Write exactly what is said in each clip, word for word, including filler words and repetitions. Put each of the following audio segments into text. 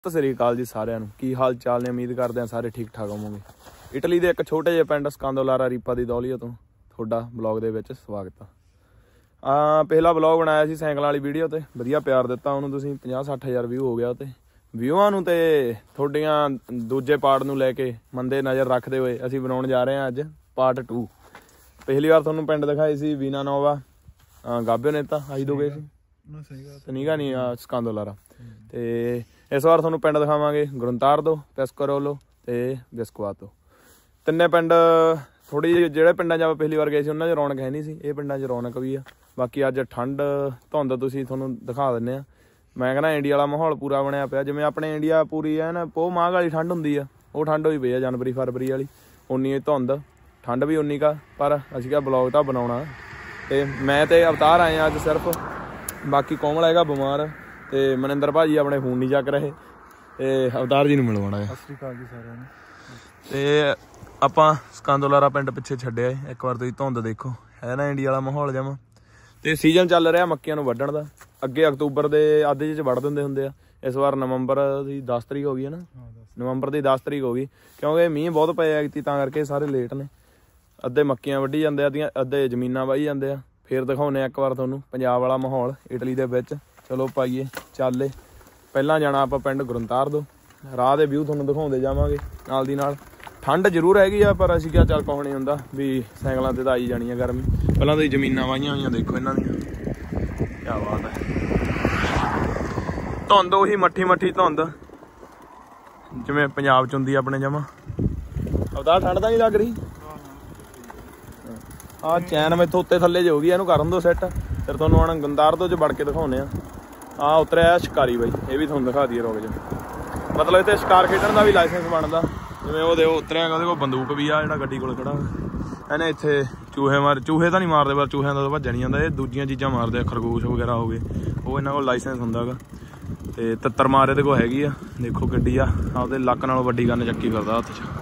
ਸਤਿ ਸ੍ਰੀ ਅਕਾਲ ਜੀ ਸਾਰਿਆਂ ਨੂੰ। ਕੀ ਹਾਲ ਚਾਲ ਨੇ? ਉਮੀਦ ਕਰਦੇ ਹਾਂ ਸਾਰੇ ਠੀਕ ਠਾਕ ਹੋਵੋਗੇ। ਇਟਲੀ ਦੇ ਇੱਕ ਛੋਟੇ ਜਿਹੇ ਪਿੰਡ ਸਕਾਂਦੋਲਾਰਾ ਰੀਪਾ ਦੀ ਦੌਲੀਆ ਤੋਂ ਤੁਹਾਡਾ ਬਲੌਗ ਦੇ ਵਿੱਚ ਸਵਾਗਤ ਆ। ਪਹਿਲਾ ਬਲੌਗ ਬਣਾਇਆ ਸੀ ਸਾਈਕਲਾਂ ਵਾਲੀ ਵੀਡੀਓ ਤੇ, ਵਧੀਆ ਪਿਆਰ ਦਿੱਤਾ ਉਹਨੂੰ ਤੁਸੀਂ। ਪੰਜਾਹ ਸੱਠ ਹਜ਼ਾਰ ਵਿਊ ਹੋ ਗਿਆ ਤੇ ਵਿਊਆਂ ਨੂੰ ਤੇ ਤੁਹਾਡੀਆਂ ਦੂਜੇ ਪਾਰਟ ਨੂੰ ਲੈ ਕੇ ਮੰਦੇ ਨਜ਼ਰ ਰੱਖਦੇ ਹੋਏ ਅਸੀਂ ਬਣਾਉਣ ਜਾ ਰਹੇ ਹਾਂ ਅੱਜ ਪਾਰਟ ਟੂ। ਪਿਛਲੀ ਵਾਰ ਤੁਹਾਨੂੰ ਪਿੰਡ ਦਿਖਾਈ ਸੀ ਵੀਨਾ ਨੋਵਾ ਗਾਬਿਓ ਨੇ ਤਾਂ ਆਈ ਦੋ ਗਏ ਸੀ ਸਨੀਗਾ ਨਹੀਂ ਸਕਾਂਦੋਲਾਰਾ। ਤੇ ਇਸ ਵਾਰ ਤੁਹਾਨੂੰ ਪਿੰਡ ਦਿਖਾਵਾਂਗੇ ਗਰੁੰਤਾਰਦੋ, ਪੈਸਕਰੋਲੋ ਤੇ ਬਿਸਕਵਾਤੋ। ਤਿੰਨੇ ਪਿੰਡ ਥੋੜੀ ਜਿਹੀ ਜਿਹੜੇ ਪਿੰਡਾਂ 'ਚ ਆਪਾਂ ਪਿਛਲੀ ਵਾਰ ਗਏ ਸੀ ਉਹਨਾਂ 'ਚ ਰੌਣਕ ਹੈ ਨਹੀਂ ਸੀ, ਇਹ ਪਿੰਡਾਂ 'ਚ ਰੌਣਕ ਵੀ ਆ। ਬਾਕੀ ਅੱਜ ਠੰਡ ਧੁੰਦ ਤੁਸੀਂ ਤੁਹਾਨੂੰ ਦਿਖਾ ਦਿੰਦੇ ਆ। ਮੈਂ ਕਹਿੰਦਾ ਇੰਡੀਆ ਵਾਲਾ ਮਾਹੌਲ ਪੂਰਾ ਬਣਿਆ ਪਿਆ, ਜਿਵੇਂ ਆਪਣੇ ਇੰਡੀਆ ਪੂਰੀ ਹੈ ਨਾ ਪੋਹ ਮਾਘ ਵਾਲੀ ਠੰਡ ਹੁੰਦੀ ਆ, ਉਹ ਠੰਡ ਹੋਈ ਪਈ ਆ ਜਨਵਰੀ ਫਰਵਰੀ ਵਾਲੀ। ਉਨੀ ਧੁੰਦ ਠੰਡ ਵੀ ਉਨੀ ਕਾ, ਪਰ ਅਸੀਂ ਕਿਹਾ ਬਲੌਗ ਤਾਂ ਬਣਾਉਣਾ। ਤੇ ਮੈਂ ਤੇ ਅਵਤਾਰ ਆਏ ਆ ਅੱਜ ਸਿਰਫ, ਬਾਕੀ ਕੋਮਲ ਹੈਗਾ ਬਿਮਾਰ ਤੇ ਮਨਿੰਦਰ ਭਾਜੀ ਆਪਣੇ ਫੋਨ ਨਹੀਂ ਚੱਕ ਰਹੇ ਤੇ ਅਵਤਾਰ ਜੀ ਨੂੰ ਮਿਲਵਾਉਣਾ ਹੈ। ਸਤਿ ਸ਼੍ਰੀ ਅਕਾਲ ਜੀ ਸਾਰਿਆਂ ਨੂੰ। ਤੇ ਆਪਾਂ ਸਕਾਂਦੋਲਾਰਾ ਪਿੰਡ ਪਿੱਛੇ ਛੱਡਿਆ ਇੱਕ ਵਾਰ ਤੁਸੀਂ ਧੁੰਦ ਦੇਖੋ, ਹੈ ਨਾ ਇੰਡੀਆ ਵਾਲਾ ਮਾਹੌਲ ਜਮਾ। ਤੇ ਸੀਜ਼ਨ ਚੱਲ ਰਿਹਾ ਮੱਕੀਆਂ ਨੂੰ ਵੱਢਣ ਦਾ। ਅੱਗੇ ਅਕਤੂਬਰ ਦੇ ਅੱਧੇ 'ਚ ਵੱਢ ਦਿੰਦੇ ਹੁੰਦੇ ਆ, ਇਸ ਵਾਰ ਨਵੰਬਰ ਦੀ ਦਸ ਤਰੀਕ ਹੋ ਗਈ ਹੈ ਨਾ, ਨਵੰਬਰ ਦੀ ਦਸ ਤਰੀਕ ਹੋ ਗਈ ਕਿਉਂਕਿ ਮੀਂਹ ਬਹੁਤ ਪਏ ਐਗਤੀ, ਤਾਂ ਕਰਕੇ ਸਾਰੇ ਲੇਟ ਨੇ। ਅੱਧੇ ਮੱਕੀਆਂ ਵੱਢੀ ਜਾਂਦੇ ਆ, ਅੱਧੇ ਜ਼ਮੀਨਾਂ ਵਾਹੀ ਜਾਂਦੇ ਆ। ਫਿਰ ਦਿਖਾਉਂਦੇ ਆ ਇੱਕ ਵਾਰ ਤੁਹਾਨੂੰ ਪੰਜਾਬ ਵਾਲਾ ਮਾਹੌਲ ਇਟਲੀ ਦੇ ਵਿੱਚ। ਚਲੋ ਪਾਈਏ ਚੱਲੇ। ਪਹਿਲਾਂ ਜਾਣਾ ਆਪਾਂ ਪਿੰਡ ਗਰੁੰਤਾਰਦੋ, ਰਾਹ ਦੇ ਵਿਊ ਤੁਹਾਨੂੰ ਦਿਖਾਉਂਦੇ ਜਾਵਾਂਗੇ ਨਾਲ ਦੀ ਨਾਲ। ਠੰਡ ਜ਼ਰੂਰ ਹੈਗੀ ਆ ਪਰ ਅਸੀਂ ਕਿਹਾ ਚੱਲ ਕੁਛ ਨਹੀਂ ਹੁੰਦਾ ਵੀ ਸਾਈਕਲਾਂ ਤੇ ਤਾਂ ਆਈ ਜਾਣੀ ਆ ਗਰਮੀ। ਪਹਿਲਾਂ ਤਾਂ ਜ਼ਮੀਨਾਂ ਵਾਹੀਆਂ ਹੋਈਆਂ ਦੇਖੋ ਇਹਨਾਂ ਦੀਆਂ, ਕਿਆ ਬਾਤ ਹੈ। ਧੁੰਦ ਉਹੀ ਮੱਠੀ ਮੱਠੀ ਧੁੰਦ ਜਿਵੇਂ ਪੰਜਾਬ 'ਚ ਹੁੰਦੀ ਆਪਣੇ ਜਮਾ। ਅਵਤਾਰ ਠੰਡ ਤਾਂ ਨਹੀਂ ਲੱਗ ਰਹੀ? ਆਹ ਚੈਨ ਮੈਥੋਂ ਉੱਤੇ ਥੱਲੇ ਜੋ ਗਈ, ਇਹਨੂੰ ਕਰਨ ਦੋ ਸੈੱਟ, ਫਿਰ ਤੁਹਾਨੂੰ ਹੁਣ ਗਰੁੰਤਾਰਦੋ 'ਚ ਵੜ ਕੇ ਦਿਖਾਉਂਦੇ ਆ। ਆਹ ਉਤਰਿਆ ਸ਼ਿਕਾਰੀ ਬਾਈ, ਇਹ ਵੀ ਤੁਹਾਨੂੰ ਦਿਖਾ ਦਈਏ ਰੁਕ ਜਾ। ਮਤਲਬ ਇੱਥੇ ਸ਼ਿਕਾਰ ਖੇਡਣ ਦਾ ਵੀ ਲਾਇਸੈਂਸ ਬਣਦਾ, ਜਿਵੇਂ ਉਹਦੇ ਉਤਰਿਆ ਉਹਦੇ ਕੋਲ ਬੰਦੂਕ ਵੀ ਆ ਜਿਹੜਾ ਗੱਡੀ ਕੋਲ ਖੜਾ। ਇਹਨੇ ਇੱਥੇ ਚੂਹੇ ਮਾਰ, ਚੂਹੇ ਤਾਂ ਨਹੀਂ ਮਾਰਦੇ ਪਰ ਚੂਹਿਆਂ ਦਾ ਤਾਂ ਭੱਜਿਆ ਨਹੀਂ ਜਾਂਦਾ, ਇਹ ਦੂਜੀਆਂ ਚੀਜ਼ਾਂ ਮਾਰਦੇ ਆ, ਖਰਗੋਸ਼ ਵਗੈਰਾ ਹੋ ਗਏ, ਉਹ ਇਹਨਾਂ ਕੋਲ ਲਾਇਸੈਂਸ ਹੁੰਦਾ ਗਾ। ਤੇ ਤਿੱਤਰ ਮਾਰ ਇਹਦੇ ਕੋਲ ਹੈਗੀ ਆ, ਦੇਖੋ ਗੱਡੀ ਆ, ਆਪਦੇ ਲੱਕ ਨਾਲੋਂ ਵੱਡੀ ਗੰਨ ਚੱਕੀ ਫਿਰਦਾ ਹੱਥ 'ਚ।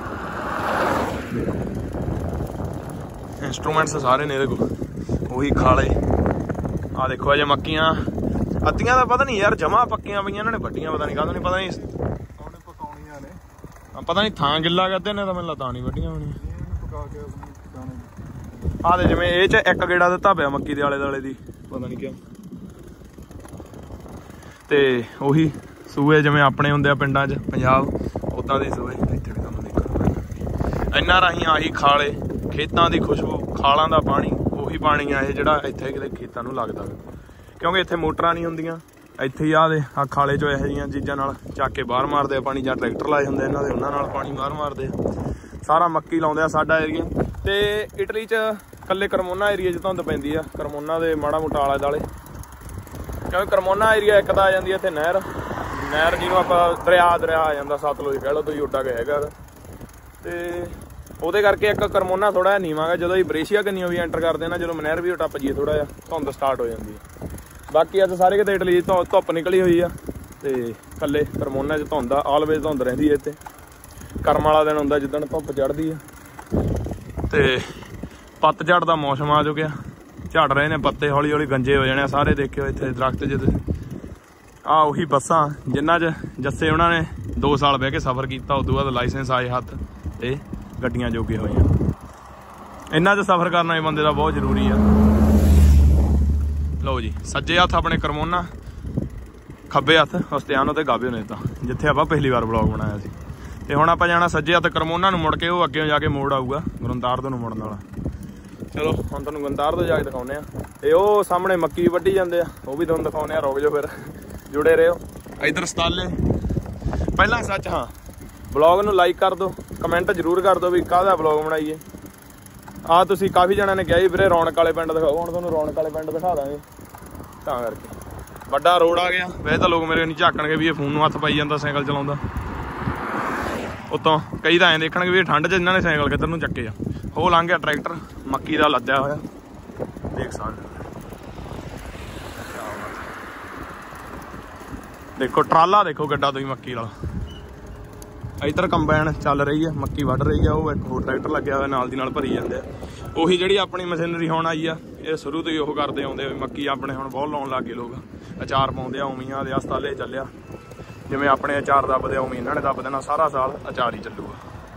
ਇੰਸਟਰੂਮੈਂਟਸ ਸਾਰੇ ਨੇ ਇਹਦੇ ਕੋਲ, ਉਹੀ ਖਾਲੇ। ਆਹ ਦੇਖੋ ਅਜੇ ਮੱਕੀਆਂ ਅੱਧੀਆਂ ਦਾ ਪਤਾ ਨਹੀਂ ਯਾਰ ਜਮਾ ਪੱਕੀਆਂ ਪਈਆਂ, ਇਹਨਾਂ ਨੇ ਵੱਡੀਆਂ ਪਤਾ ਨਹੀਂ ਕਾਹਦੋਂ ਨਹੀਂ, ਪਤਾ ਨਹੀਂ ਪਕਾਉਣੀਆਂ ਨੇ, ਪਤਾ ਨਹੀਂ ਥਾਂ ਗਿੱਲਾ ਕਰਦੇ ਨੇ ਤਾਂ ਮੈਨੂੰ ਲੱਗਦਾ ਨਹੀਂ ਵੱਡੀਆਂ ਹੋਣੀਆਂ। ਪਕਾ ਕੇ ਆਹ ਦੇ ਜਿਵੇਂ ਇਹ 'ਚ ਇੱਕ ਗੇੜਾ ਦਿੱਤਾ ਪਿਆ ਮੱਕੀ ਦੇ ਆਲੇ ਦੁਆਲੇ ਦੀ, ਪਤਾ ਨਹੀਂ ਕਿਉਂ। ਤੇ ਉਹੀ ਸੂਏ ਜਿਵੇਂ ਆਪਣੇ ਹੁੰਦੇ ਆ ਪਿੰਡਾਂ 'ਚ ਪੰਜਾਬ, ਉੱਦਾਂ ਦੇ ਸੂਏ ਇੱਥੇ ਵੀ ਤੁਹਾਨੂੰ ਦੇਖੋ। ਇਹਨਾਂ ਰਾਹੀਂ ਆਹੀ ਖਾਲੇ, ਖੇਤਾਂ ਦੀ ਖੁਸ਼ਬੂ, ਖਾਲਾਂ ਦਾ ਪਾਣੀ, ਉਹੀ ਪਾਣੀ ਆ ਇਹ ਜਿਹੜਾ ਇੱਥੇ ਕਿਤੇ ਖੇਤਾਂ ਨੂੰ ਲੱਗਦਾ, ਕਿਉਂਕਿ ਇੱਥੇ ਮੋਟਰਾਂ ਨਹੀਂ ਹੁੰਦੀਆਂ। ਇੱਥੇ ਹੀ ਆਹ ਦੇ ਆਹ ਖਾਲੇ 'ਚੋਂ ਇਹੋ ਜਿਹੀਆਂ ਚੀਜ਼ਾਂ ਨਾਲ ਚੱਕ ਕੇ ਬਾਹਰ ਮਾਰਦੇ ਆ ਪਾਣੀ, ਜਾਂ ਟਰੈਕਟਰ ਲਾਏ ਹੁੰਦੇ ਇਹਨਾਂ ਦੇ, ਉਹਨਾਂ ਨਾਲ ਪਾਣੀ ਬਾਹਰ ਮਾਰਦੇ ਆ। ਸਾਰਾ ਮੱਕੀ ਲਾਉਂਦੇ ਆ ਸਾਡਾ ਏਰੀਆ। ਤੇ ਇਟਲੀ 'ਚ ਇਕੱਲੇ ਕਰਮੋਨਾ ਏਰੀਆ 'ਚ ਧੁੰਦ ਪੈਂਦੀ ਆ, ਕਰਮੋਨਾ ਦੇ ਮਾੜਾ ਮੋਟਾ ਆਲੇ ਦੁਆਲੇ, ਕਿਉਂਕਿ ਕਰਮੋਨਾ ਏਰੀਆ ਇੱਕ ਤਾਂ ਆ ਜਾਂਦੀ ਹੈ ਇੱਥੇ ਨਹਿਰ, ਨਹਿਰ ਜਿਹਨੂੰ ਆਪਾਂ ਦਰਿਆ ਦਰਿਆ ਆ ਜਾਂਦਾ, ਸਤਲੁਜ ਕਹਿ ਲਓ ਤੁਸੀਂ, ਉੱਡਾ ਕੇ ਹੈਗਾ। ਤੇ ਉਹਦੇ ਕਰਕੇ ਇੱਕ ਕਰਮੋਨਾ ਥੋੜਾ ਜਿਹਾ ਨੀਵਾਂ ਗਾ। ਜਦੋਂ ਅਸੀਂ ਬਰੇਸ਼ੀਆ ਕੰਨੀਓ ਵੀ ਐਂਟਰ ਕਰਦੇ ਨਾ, ਜਦੋਂ ਮਨਹਿਰ ਵੀ ਟੱਪ ਜੀਏ ਥੋੜਾ ਜਿਹਾ ਧੁੰਦ ਸਟਾਰਟ ਹੋ ਜਾਂਦੀ ਹੈ। ਬਾਕੀ ਅੱਜ ਸਾਰੇ ਕਿਤੇ ਇਟਲੀ ਧੁ ਧੁੱਪ ਨਿਕਲੀ ਹੋਈ ਆ, ਤੇ ਇਕੱਲੇ ਕਰਮੋਨਾ 'ਚ ਧੁੰਦ ਆ, ਆਲਵੇਜ਼ ਧੁੰਦ ਰਹਿੰਦੀ ਹੈ ਇੱਥੇ। ਕਰਮ ਵਾਲਾ ਦਿਨ ਹੁੰਦਾ ਜਿੱਦਣ ਧੁੱਪ ਚੜ੍ਹਦੀ ਆ। ਤੇ ਪੱਤਝੜ ਦਾ ਮੌਸਮ ਆ ਚੁੱਕਿਆ, ਝੜ ਰਹੇ ਨੇ ਪੱਤੇ, ਹੌਲੀ ਹੌਲੀ ਗੰਜੇ ਹੋ ਜਾਣੇ ਆ ਸਾਰੇ। ਦੇਖਿਓ ਇੱਥੇ ਦਰਖਤ ਜਿਹਦੇ, ਆਹ ਉਹੀ ਬੱਸਾਂ ਜਿਨ੍ਹਾਂ 'ਚ ਜੱਸੇ ਉਹਨਾਂ ਨੇ ਦੋ ਸਾਲ ਬਹਿ ਕੇ ਸਫ਼ਰ ਕੀਤਾ, ਉਦੋਂ ਬਾਅਦ ਲਾਇਸੈਂਸ ਆਏ ਹੱਥ ਤੇ ਗੱਡੀਆਂ ਜੋਗੇ ਹੋਈਆਂ। ਇਹਨਾਂ 'ਚ ਸਫ਼ਰ ਕਰਨਾ ਇਹ ਬੰਦੇ ਦਾ ਬਹੁਤ ਜ਼ਰੂਰੀ ਆ। ਲਓ ਜੀ, ਸੱਜੇ ਹੱਥ ਆਪਣੇ ਕਰਮੋਨਾ, ਖੱਬੇ ਹੱਥ ਉਸਤਿਆਨੋ ਤੇ ਗਾਬਿਓ ਨੇ, ਤਾਂ ਜਿੱਥੇ ਆਪਾਂ ਪਹਿਲੀ ਵਾਰ ਬਲੌਗ ਬਣਾਇਆ ਸੀ। ਤੇ ਹੁਣ ਆਪਾਂ ਜਾਣਾ ਸੱਜੇ ਹੱਥ ਕਰਮੋਨਾ ਨੂੰ ਮੁੜ ਕੇ, ਉਹ ਅੱਗੇ ਜਾ ਕੇ ਮੋੜ ਆਊਗਾ ਗਰੁੰਤਾਰਦੋ ਨੂੰ ਮੁੜਨ ਵਾਲਾ। ਚਲੋ ਹੁਣ ਤੁਹਾਨੂੰ ਗਰੁੰਤਾਰਦੋ ਜਾ ਕੇ ਦਿਖਾਉਂਦੇ ਆ। ਤੇ ਉਹ ਸਾਹਮਣੇ ਮੱਕੀ ਵੱਢੀ ਜਾਂਦੇ ਆ, ਉਹ ਵੀ ਤੁਹਾਨੂੰ ਦਿਖਾਉਂਦੇ ਆ, ਰੁਕ ਜਾਓ ਫਿਰ, ਜੁੜੇ ਰਹੋ। ਇੱਧਰ ਸਤਾਲੇ ਪਹਿਲਾਂ ਸੱਚ ਹਾਂ, ਬਲੌਗ ਨੂੰ ਲਾਈਕ ਕਰ ਦਿਓ, ਕਮੈਂਟ ਜ਼ਰੂਰ ਕਰ ਦਿਓ ਵੀ ਕਾਹਦਾ ਬਲੌਗ ਬਣਾਈਏ। ਆਹ ਤੁਸੀਂ ਕਾਫੀ ਜਣਿਆਂ ਨੇ ਕਿਹਾ ਜੀ ਵੀਰੇ ਰੌਣਕ ਵਾਲੇ ਪਿੰਡ ਦਿਖਾਓ, ਹੁਣ ਤੁਹਾਨੂੰ ਰੌਣਕ ਵਾਲੇ ਪਿੰਡ ਦਿਖਾ ਦਾਂਗੇ। ਤਾਂ ਕਰਕੇ ਵੱਡਾ ਰੋਡ ਆ ਗਿਆ। ਵੈਸੇ ਤਾਂ ਲੋਕ ਮੇਰੇ ਨਹੀਂ ਝਾਕਣਗੇ ਵੀ ਇਹ ਫੋਨ ਨੂੰ ਹੱਥ ਪਾਈ ਜਾਂਦਾ ਸਾਈਕਲ ਚਲਾਉਂਦਾ, ਉੱਤੋਂ ਕਈ ਤਾਂ ਐਂ ਦੇਖਣਗੇ ਵੀ ਇਹ ਠੰਡ 'ਚ ਇਹਨਾਂ ਨੇ ਸਾਈਕਲ ਕਿੱਧਰ ਨੂੰ ਚੱਕੇ ਆ। ਉਹ ਲੰਘ ਗਿਆ ਟਰੈਕਟਰ ਮੱਕੀ ਦਾ ਲੱਦਿਆ ਹੋਇਆ, ਦੇਖ ਸਕਦੇ ਦੇਖੋ। ਟਰਾਲਾ ਦੇਖੋ ਗੱਡਾ ਤੁਸੀਂ ਮੱਕੀ ਵਾਲਾ, ਇੱਧਰ ਕੰਬਾਈਨ ਚੱਲ ਰਹੀ ਹੈ, ਮੱਕੀ ਵੱਢ ਰਹੀ ਆ, ਉਹ ਇੱਕ ਹੋਰ ਟਰੈਕਟਰ ਲੱਗਿਆ ਹੋਇਆ ਨਾਲ ਦੀ ਨਾਲ ਭਰੀ ਜਾਂਦੇ ਆ। ਉਹੀ ਜਿਹੜੀ ਆਪਣੀ ਮਸ਼ੀਨਰੀ ਹੁਣ ਆਈ ਆ, ਇਹ ਸ਼ੁਰੂ ਤੋਂ ਹੀ ਉਹ ਕਰਦੇ ਆਉਂਦੇ। ਮੱਕੀ ਆਪਣੇ ਹੁਣ ਬਹੁਤ ਲਾਉਣ ਲੱਗ ਗਏ ਲੋਕ, ਅਚਾਰ ਪਾਉਂਦੇ ਆ, ਉਮੀਆਂ ਦੇ ਹਸਪਤਾਲੇ ਚੱਲਿਆ। ਜਿਵੇਂ ਆਪਣੇ ਅਚਾਰ ਦੱਬਦੇ ਉਵੇਂ ਇਹਨਾਂ ਨੇ ਦੱਬ ਦੇਣਾ, ਸਾਰਾ ਸਾਲ ਅਚਾਰ ਹੀ ਚੱਲੂਗਾ।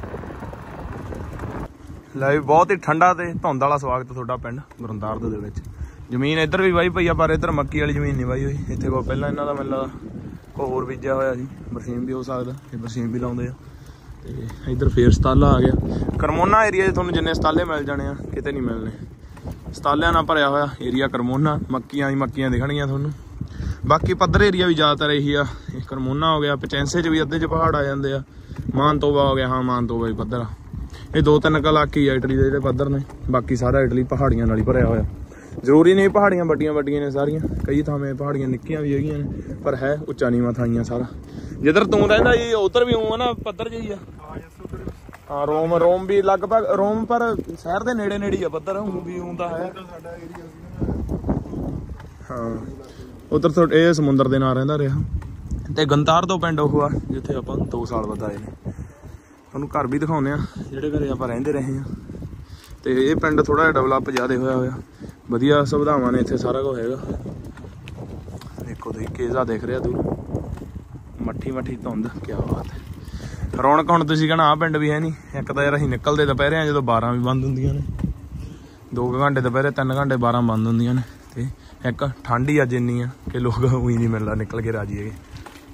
ਲੈ ਵੀ ਬਹੁਤ ਹੀ ਠੰਡਾ ਤੇ ਧੁੰਦ ਵਾਲਾ ਸਵਾਗਤ ਤੁਹਾਡਾ ਪਿੰਡ ਗੁਰਦਾਰਦ ਦੇ ਵਿੱਚ। ਜ਼ਮੀਨ ਇੱਧਰ ਵੀ ਵਾਹੀ ਪਈ ਆ, ਪਰ ਇੱਧਰ ਮੱਕੀ ਵਾਲੀ ਜ਼ਮੀਨ ਨਹੀਂ ਵਾਹੀ ਹੋਈ। ਇੱਥੇ ਕੋਲ ਪਹਿਲਾਂ ਇਹਨਾਂ ਦਾ ਮੈਨੂੰ ਲੱਗਦਾ ਕੋਈ ਹੋਰ ਬੀਜਿਆ ਹੋਇਆ ਸੀ, ਬਰਸੀਮ ਵੀ ਹੋ ਸਕਦਾ, ਇਹ ਬਰਸੀਮ ਵੀ ਲਾਉਂਦੇ ਆ। ਤੇ ਇੱਧਰ ਫੇਰ ਸਤਾਲਾ ਆ ਗਿਆ। ਕਰਮੋਨਾ ਏਰੀਆ 'ਚ ਤੁਹਾਨੂੰ ਜਿੰਨੇ ਸਤਾਲੇ ਮਿਲ ਜਾਣੇ ਆ, ਕਿਤੇ ਨਹੀਂ ਮਿਲਣੇ। ਸਤਾਲਿਆਂ ਨਾਲ ਭਰਿਆ ਹੋਇਆ ਏਰੀਆ ਕਰਮੋਨਾ, ਮੱਕੀਆਂ ਹੀ ਮੱਕੀਆਂ ਦਿਖਣਗੀਆਂ ਤੁਹਾਨੂੰ। ਬਾਕੀ ਪੱਧਰ ਏਰੀਆ ਵੀ ਜ਼ਿਆਦਾਤਰ ਇਹੀ ਆ। ਕਰਮੋਨਾ ਹੋ ਗਿਆ, ਪਚੈਂਸੇ 'ਚ ਵੀ ਅੱਧੇ 'ਚ ਪਹਾੜ ਆ ਜਾਂਦੇ ਆ। ਮਾਨਤੋਬਾ ਹੋ ਗਿਆ, ਹਾਂ ਮਾਨਤੋਬਾ ਵੀ ਪੱਧਰ ਆ। ਇਹ ਦੋ ਤਿੰਨ ਇਲਾਕੇ ਆ ਇਟਲੀ ਦੇ ਜਿਹੜੇ ਪੱਧਰ ਨੇ, ਬਾਕੀ ਸਾਰਾ ਇਟਲੀ ਪਹਾੜੀਆਂ ਨਾਲ ਹੀ ਭਰਿਆ ਹੋਇਆ। ਜ਼ਰੂਰੀ ਨਹੀਂ ਪਹਾੜੀਆਂ ਵੱਡੀਆਂ ਵੱਡੀਆਂ ਨੇ ਸਾਰੀਆਂ, ਕਈ ਥਾਵੇਂ ਪਹਾੜੀਆਂ ਨਿੱਕੀਆਂ ਵੀ ਹੈਗੀਆਂ ਨੇ, ਪਰ ਹੈ ਉੱਚਾ ਨੀਵਾਂ ਥਾਈਆਂ ਸਾਰਾ। ਜਿੱਧਰ ਤੂੰ ਰਹਿੰਦਾ ਜੀ ਉੱਧਰ ਵੀ ਉਹ ਨਾ ਪੱਧਰ ਜਿਹੀ ਆ। ਹਾਂ ਰੋਮ ਰੋਮ ਵੀ ਲਗਭਗ ਰੋਮ, ਪਰ ਸ਼ਹਿਰ ਦੇ ਨੇੜੇ ਨੇੜੇ ਆ ਪੱਧਰ, ਉਹ ਵੀ ਹੁੰਦਾ ਹੈ। ਹਾਂ ਉੱਧਰ ਇਹ ਸਮੁੰਦਰ ਦੇ ਨਾਲ ਰਹਿੰਦਾ ਰਿਹਾ। ਤੇ ਗੰਤਾਰ ਤੋਂ ਪਿੰਡ ਉਹ ਆ ਜਿੱਥੇ ਆਪਾਂ ਦੋ ਸਾਲ ਬਾਅਦ ਆਏ ਨੇ। ਤੁਹਾਨੂੰ ਘਰ ਵੀ ਦਿਖਾਉਂਦੇ ਆ ਜਿਹੜੇ ਘਰੇ ਆਪਾਂ ਰਹਿੰਦੇ ਰਹੇ ਆ। ਤੇ ਇਹ ਪਿੰਡ ਥੋੜਾ ਜਿਹਾ ਡਿਵੈਲਪ ਜ਼ਿਆਦਾ ਹੋਇਆ ਹੋਇਆ, ਵਧੀਆ ਸੁਵਿਧਾਵਾਂ ਨੇ ਇੱਥੇ, ਸਾਰਾ ਕੁਝ ਹੈਗਾ। ਦੇਖੋ ਤੁਸੀਂ ਕੇਜ਼ਾ ਦੇਖ ਰਿਹਾ ਦੂਰ, ਮੱਠੀ ਮੱਠੀ ਧੁੰਦ, ਕਿਆ ਬਾਤ ਹੈ। ਰੌਣਕ ਹੁਣ ਤੁਸੀਂ ਕਹਿਣਾ ਆਹ ਪਿੰਡ ਵੀ ਹੈ ਨਹੀਂ। ਇੱਕ ਤਾਂ ਯਾਰ ਅਸੀਂ ਨਿਕਲਦੇ ਦੁਪਹਿਰੇ ਆ ਜਦੋਂ ਬਾਰਾਂ ਵੀ ਬੰਦ ਹੁੰਦੀਆਂ ਨੇ, ਦੋ ਕੁ ਘੰਟੇ ਦੁਪਹਿਰੇ, ਤਿੰਨ ਘੰਟੇ ਬਾਰਾਂ ਬੰਦ ਹੁੰਦੀਆਂ ਨੇ। ਤੇ ਇੱਕ ਠੰਡ ਹੀ ਅੱਜ ਇੰਨੀ ਆ ਕਿ ਲੋਕ ਉਹੀ ਨਹੀਂ ਮਿਲਦਾ, ਨਿਕਲ ਕੇ ਰਾਜੀ ਹੈਗੇ।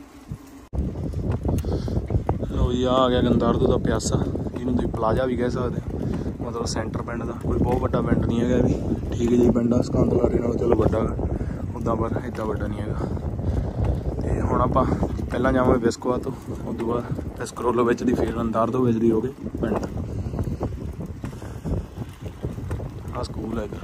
ਲਓ ਜੀ, ਆ ਗਿਆ ਗੰਦਾਰਦ ਦਾ ਪਿਆਸਾ, ਇਹਨੂੰ ਤੁਸੀਂ ਪਲਾਜ਼ਾ ਵੀ ਕਹਿ ਸਕਦੇ ਹੋ। ਮਤਲਬ ਸੈਂਟਰ ਪਿੰਡ ਦਾ, ਕੋਈ ਬਹੁਤ ਵੱਡਾ ਪਿੰਡ ਨਹੀਂ ਹੈਗਾ ਵੀ, ਠੀਕ ਜਿਹੀ ਪਿੰਡ ਆ। ਸਕਾਂਦਲਾਰੇ ਨਾਲੋਂ ਚਲੋ ਵੱਡਾ ਉੱਦਾਂ, ਪਰ ਇੱਦਾਂ ਵੱਡਾ ਨਹੀਂ ਹੈਗਾ। ਤੇ ਹੁਣ ਆਪਾਂ ਪਹਿਲਾਂ ਜਾਵਾਂਗੇ ਬਿਸਕੋਆ ਤੋਂ, ਉਸ ਤੋਂ ਬਾਅਦ ਬਿਸਕਰੋਲੋ ਵਿੱਚ ਦੀ, ਫਿਰ ਗੰਦਾਰਦ ਵਿੱਚ ਦੀ ਹੋ ਗਏ ਪਿੰਡ। ਆਹ ਸਕੂਲ ਹੈ ਇੱਧਰ।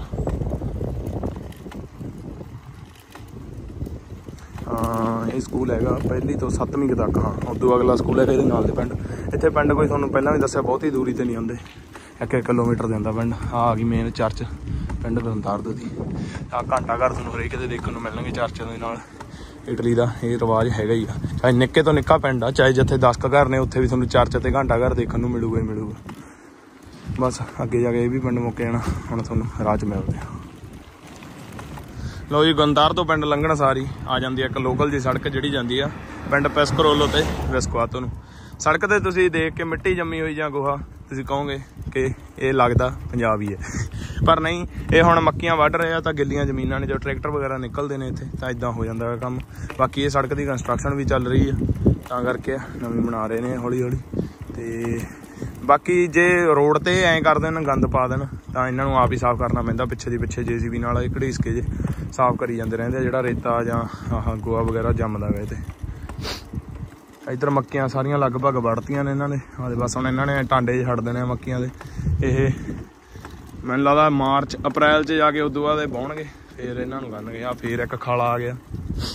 ਹਾਂ ਇਹ ਸਕੂਲ ਹੈਗਾ ਪਹਿਲੀ ਤੋਂ ਸੱਤਵੀਂ ਤੱਕ। ਹਾਂ ਉਦੋਂ ਅਗਲਾ ਸਕੂਲ ਹੈਗਾ ਇਹਦੇ ਨਾਲ ਦੇ ਪਿੰਡ। ਇੱਥੇ ਪਿੰਡ ਕੋਈ ਤੁਹਾਨੂੰ ਪਹਿਲਾਂ ਵੀ ਦੱਸਿਆ ਬਹੁਤੀ ਦੂਰੀ 'ਤੇ ਨਹੀਂ ਆਉਂਦੇ, ਇੱਕ ਇੱਕ ਕਿਲੋਮੀਟਰ ਦੇ ਆਉਂਦਾ ਪਿੰਡ। ਆਹ ਆ ਗਈ ਮੇਨ ਚਰਚ ਪਿੰਡ ਗੰਦਾਰਦ ਦੀ। ਆਹ ਘੰਟਾ ਘਰ ਤੁਹਾਨੂੰ ਹਰੇਕ ਦੇ ਦੇਖਣ ਨੂੰ ਮਿਲਣਗੇ ਚਰਚ ਦੇ ਨਾਲ। ਇਟਲੀ ਦਾ ਇਹ ਰਿਵਾਜ ਹੈਗਾ ਹੀ ਆ, ਚਾਹੇ ਨਿੱਕੇ ਤੋਂ ਨਿੱਕਾ ਪਿੰਡ ਆ, ਚਾਹੇ ਜਿੱਥੇ ਦਸ ਕੁ ਘਰ ਨੇ ਉੱਥੇ ਵੀ ਤੁਹਾਨੂੰ ਚਰਚ ਅਤੇ ਘੰਟਾ ਘਰ ਦੇਖਣ ਨੂੰ ਮਿਲੂਗਾ ਹੀ ਮਿਲੂਗਾ। ਬਸ ਅੱਗੇ ਜਾ ਕੇ ਇਹ ਵੀ ਪਿੰਡ ਮੁੱਕ ਜਾਣਾ, ਹੁਣ ਤੁਹਾਨੂੰ ਰਾਹ 'ਚ ਮਿਲਦੇ ਆ। ਲਓ ਜੀ, ਗੰਦਾਰਦ ਤੋਂ ਪਿੰਡ ਲੰਘਣ ਸਾਰੀ ਆ ਜਾਂਦੀ ਆ ਇੱਕ ਲੋਕਲ ਜੀ ਸੜਕ ਜਿਹੜੀ ਜਾਂਦੀ ਆ ਪਿੰਡ ਪਿਸਕਰੋਲੋ ਤੇ ਬਿਸਕੁਆਤੋ ਨੂੰ। ਸੜਕ ਤੇ ਤੁਸੀਂ ਦੇਖ ਕੇ ਮਿੱਟੀ ਜੰਮੀ ਹੋਈ ਜਾਂ ਗੋਹਾ, ਤੁਸੀਂ ਕਹੋਗੇ ਕਿ ਇਹ ਲੱਗਦਾ ਪੰਜਾਬ ਹੀ ਹੈ, ਪਰ ਨਹੀਂ। ਇਹ ਹੁਣ ਮੱਕੀਆਂ ਵੱਢ ਰਹੇ ਆ ਤਾਂ ਗਿੱਲੀਆਂ ਜ਼ਮੀਨਾਂ ਨੇ, ਜੋ ਟਰੈਕਟਰ ਵਗੈਰਾ ਨਿਕਲਦੇ ਨੇ ਇੱਥੇ ਤਾਂ ਇੱਦਾਂ ਹੋ ਜਾਂਦਾ ਹੈ ਕੰਮ। ਬਾਕੀ ਇਹ ਸੜਕ ਦੀ ਕੰਸਟਰਕਸ਼ਨ ਵੀ ਚੱਲ ਰਹੀ ਆ, ਤਾਂ ਕਰਕੇ ਨਵੀਂ ਬਣਾ ਰਹੇ ਨੇ ਹੌਲੀ ਹੌਲੀ। ਤੇ ਬਾਕੀ ਜੇ ਰੋਡ ਤੇ ਐਂ ਕਰ ਦੇਣ, ਗੰਦ ਪਾ ਦੇਣ, ਤਾਂ ਇਹਨਾਂ ਨੂੰ ਆਪ ਹੀ ਸਾਫ਼ ਕਰਨਾ ਪੈਂਦਾ। ਪਿੱਛੇ ਦੀ ਪਿੱਛੇ ਜੇ ਸੀ ਬੀ ਨਾਲ ਘੜੀਸ ਕੇ ਜੇ ਸਾਫ਼ ਕਰੀ ਜਾਂਦੇ ਰਹਿੰਦੇ ਆ, ਜਿਹੜਾ ਰੇਤਾ ਜਾਂ ਆਹ ਗੋਹਾ ਵਗੈਰਾ ਜੰਮਦਾ ਗਾ। ਤੇ ਇੱਧਰ ਮੱਕੀਆਂ ਸਾਰੀਆਂ ਲਗਭਗ ਵੜਤੀਆਂ ਨੇ ਇਹਨਾਂ ਨੇ। ਆਦੇ ਬਸ ਹੁਣ ਇਹਨਾਂ ਨੇ ਟਾਂਡੇ 'ਚ ਛੱਡ ਦੇਣੇ ਆ ਮੱਕੀਆਂ ਦੇ। ਇਹ ਮੈਨੂੰ ਲੱਗਦਾ ਮਾਰਚ ਅਪ੍ਰੈਲ 'ਚ ਜਾ ਕੇ ਉਦੋਂ ਬਾਅਦ ਇਹ ਵਾਹੁਣਗੇ, ਫਿਰ ਇਹਨਾਂ ਨੂੰ ਕਰਨਗੇ। ਆਹ ਫਿਰ ਇੱਕ ਖਾਲਾ ਆ ਗਿਆ।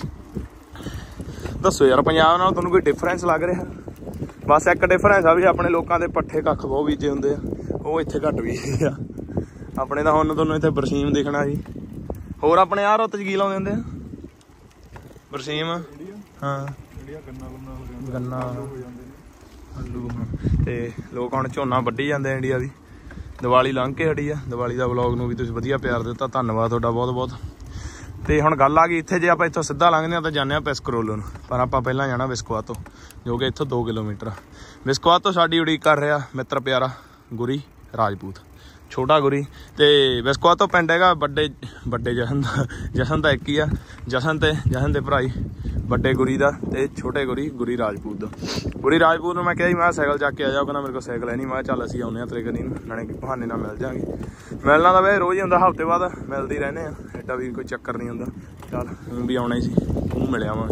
ਦੱਸੋ ਯਾਰ ਪੰਜਾਬ ਨਾਲ ਤੁਹਾਨੂੰ ਕੋਈ ਡਿਫਰੈਂਸ ਲੱਗ ਰਿਹਾ? ਬਸ ਇੱਕ ਡਿਫਰੈਂਸ ਆ ਵੀ ਆਪਣੇ ਲੋਕਾਂ ਦੇ ਪੱਠੇ ਕੱਖ ਬਹੁਤ ਬੀਜੇ ਹੁੰਦੇ ਆ, ਉਹ ਇੱਥੇ ਘੱਟ ਬੀਜਦੇ ਆ। ਆਪਣੇ ਤਾਂ ਹੁਣ ਤੁਹਾਨੂੰ ਇੱਥੇ ਬਰਸੀਮ ਦਿਖਣਾ ਜੀ। ਹੋਰ ਆਪਣੇ ਆਹ ਰੁੱਤ 'ਚ ਕੀ ਲਾਉਂਦੇ ਹੁੰਦੇ ਆ? ਬਰਸੀਮ। ਹਾਂ ਗੰਨਾ, ਆਲੂ। ਤੇ ਲੋਕ ਹੁਣ ਝੋਨਾ ਵੱਢੀ ਜਾਂਦੇ ਆ ਇੰਡੀਆ ਦੀ। ਦੀਵਾਲੀ ਲੰਘ ਕੇ ਹਟੀ ਆ। ਦੀਵਾਲੀ ਦਾ ਵਲੌਗ ਨੂੰ ਵੀ ਤੁਸੀਂ ਵਧੀਆ ਪਿਆਰ ਦਿੱਤਾ, ਧੰਨਵਾਦ ਤੁਹਾਡਾ ਬਹੁਤ ਬਹੁਤ। ਤੇ ਹੁਣ ਗੱਲ ਆ ਗਈ ਇੱਥੇ, ਜੇ ਆਪਾਂ ਇੱਥੋਂ ਸਿੱਧਾ ਲੰਘਦੇ ਹਾਂ ਤਾਂ ਜਾਂਦੇ ਹਾਂ ਪਿਸਕਰੋਲੋ ਨੂੰ, ਪਰ ਆਪਾਂ ਪਹਿਲਾਂ ਜਾਣਾ ਬਿਸਕੁਆਤੋ, ਜੋ ਕਿ ਇੱਥੋਂ ਦੋ ਕਿਲੋਮੀਟਰ ਆ। ਬਿਸਕੁਆਤੋ ਸਾਡੀ ਉਡੀਕ ਕਰ ਰਿਹਾ ਮਿੱਤਰ ਪਿਆਰਾ ਗੁਰੀ ਰਾਜਪੂਤ, ਛੋਟਾ ਗੁਰੀ। ਤੇ ਬਿਸਕੁਆਤੋ ਪਿੰਡ ਹੈਗਾ ਵੱਡੇ ਵੱਡੇ ਜਸ਼ਨ ਦਾ। ਜਸ਼ਨ ਤਾਂ ਇੱਕ ਹੀ ਆ, ਜਸ਼ਨ ਤੇ ਜਸ਼ਨ ਦੇ ਭਰਾਈ, ਵੱਡੇ ਗੁਰੀ ਦਾ ਤੇ ਛੋਟੇ ਗੁਰੀ ਗੁਰੀ ਰਾਜਪੂਤ ਦਾ। ਗੁਰੀ ਰਾਜਪੂਤ ਨੂੰ ਮੈਂ ਕਿਹਾ ਜੀ ਮੈਂ ਸਾਈਕਲ ਚੱਕ ਕੇ ਆ ਜਾਓ, ਕਹਿੰਦਾ ਮੇਰੇ ਕੋਲ ਸਾਈਕਲ ਹੈ ਨਹੀਂ। ਮੈਂ ਚੱਲ ਅਸੀਂ ਆਉਂਦੇ ਹਾਂ ਤੇਰੇ ਕਨੀ, ਨਾਲੇ ਬਹਾਨੇ ਨਾਲ ਮਿਲ ਜਾਵਾਂਗੇ। ਮਿਲਣਾ ਤਾਂ ਵੈਸੇ ਰੋਜ਼ ਹੀ ਹੁੰਦਾ, ਹਫ਼ਤੇ ਬਾਅਦ ਮਿਲਦੇ ਹੀ ਰਹਿੰਦੇ ਆ, ਐਡਾ ਵੀ ਕੋਈ ਚੱਕਰ ਨਹੀਂ ਹੁੰਦਾ। ਚੱਲ ਹੁਣ ਵੀ ਆਉਣਾ ਹੀ ਸੀ, ਉਹਨੂੰ ਮਿਲਿਆ ਆਵਾਂਗੇ।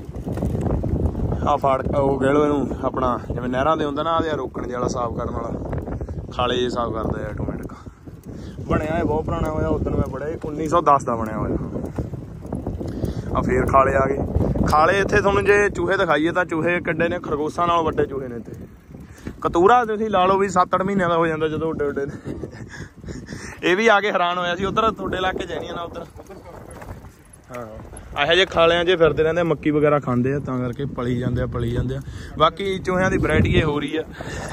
ਆਹ ਫਾੜ ਉਹ ਕਹਿ ਲਓ ਇਹਨੂੰ, ਆਪਣਾ ਜਿਵੇਂ ਨਹਿਰਾਂ ਦੇ ਹੁੰਦਾ ਨਾ, ਆਹ ਰੋਕਣ ਜਿਹੇ ਵਾਲਾ ਸਾਫ਼ ਕਰਨ ਵਾਲਾ, ਖਾਲੇ ਜੇ ਸਾਫ਼ ਕਰਦਾ ਹੈ ਆਟੋਮੈਟਿਕ। ਬਣਿਆ ਇਹ ਬਹੁਤ ਪੁਰਾਣਾ ਹੋਇਆ, ਉਦੋਂ ਮੈਂ ਪੜ੍ਹਿਆ ਉੱਨੀ ਸੌ ਦਸ ਦਾ ਬਣਿਆ ਹੋਇਆ। ਆ ਫੇਰ ਖਾਲੇ ਆ ਗਏ। ਖਾਲੇ ਇੱਥੇ ਤੁਹਾਨੂੰ ਜੇ ਚੂਹੇ ਦਿਖਾਈਏ ਤਾਂ ਚੂਹੇ ਕਿੱਡੇ ਨੇ, ਖਰਗੋਸ਼ਾਂ ਨਾਲੋਂ ਵੱਡੇ ਚੂਹੇ ਨੇ ਇੱਥੇ। ਕਤੂਰਾ ਤੁਸੀਂ ਲਾ ਲਓ ਵੀ ਸੱਤ ਅੱਠ ਮਹੀਨਿਆਂ ਦਾ ਹੋ ਜਾਂਦਾ ਜਦੋਂ ਉੱਡੇ ਉੱਡੇ ਨੇ। ਇਹ ਵੀ ਆ ਕੇ ਹੈਰਾਨ ਹੋਇਆ ਸੀ। ਉੱਧਰ ਤੁਹਾਡੇ ਇਲਾਕੇ 'ਚ ਨਹੀਂ ਆ ਨਾ ਉੱਧਰ? ਹਾਂ ਇਹੋ ਜਿਹੇ ਖਾਲਿਆਂ 'ਚ ਫਿਰਦੇ ਰਹਿੰਦੇ, ਮੱਕੀ ਵਗੈਰਾ ਖਾਂਦੇ ਆ, ਤਾਂ ਕਰਕੇ ਪਲੀ ਜਾਂਦੇ ਆ ਪਲੀ ਜਾਂਦੇ ਆ। ਬਾਕੀ ਚੂਹਿਆਂ ਦੀ ਵੈਰਾਈਟੀ ਇਹ ਹੋ ਰਹੀ ਆ।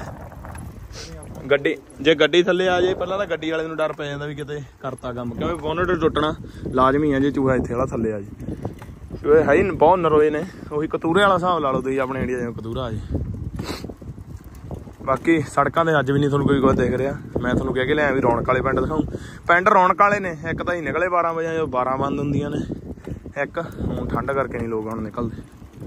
ਗੱਡੀ ਜੇ ਗੱਡੀ ਥੱਲੇ ਆ ਜਾਏ, ਪਹਿਲਾਂ ਤਾਂ ਗੱਡੀ ਵਾਲੇ ਨੂੰ ਡਰ ਪੈ ਜਾਂਦਾ ਵੀ ਕਿਤੇ ਕਰਤਾ ਕੰਮ, ਕਿਉਂਕਿ ਬੋਨਟ ਟੁੱਟਣਾ ਲਾਜ਼ਮੀ ਆ ਜੇ ਚੂਹਾ ਇੱਥੇ ਵਾਲਾ ਥੱਲੇ ਆ ਜੇ। ਚੂਹੇ ਹੈ ਹੀ ਬਹੁਤ ਨਰੋਏ ਨੇ। ਉਹੀ ਕਤੂਰੇ ਵਾਲਾ ਹਿਸਾਬ ਲਾ ਲਓ ਤੁਸੀਂ ਆਪਣੇ ਇੰਡੀਆ ਜਿਵੇਂ ਕਤੂਰਾ ਆ ਜੇ। ਬਾਕੀ ਸੜਕਾਂ ਤੇ ਅੱਜ ਵੀ ਨਹੀਂ ਤੁਹਾਨੂੰ ਕੋਈ ਕੁਝ ਦਿਖ ਰਿਹਾ। ਮੈਂ ਤੁਹਾਨੂੰ ਕਹਿ ਕੇ ਲਿਆ ਵੀ ਰੌਣਕ ਵਾਲੇ ਪਿੰਡ ਦਿਖਾਊਂ। ਪਿੰਡ ਰੌਣਕ ਵਾਲੇ ਨੇ। ਇੱਕ ਤਾਂ ਹੀ ਨਿਕਲੇ ਬਾਰਾਂ ਵਜੇ, ਜੋ ਬਾਰਾਂ ਬੰਦ ਹੁੰਦੀਆਂ ਨੇ। ਇੱਕ ਹੁਣ ਠੰਡ ਕਰਕੇ ਨਹੀਂ ਲੋਕ ਹੁਣ ਨਿਕਲਦੇ।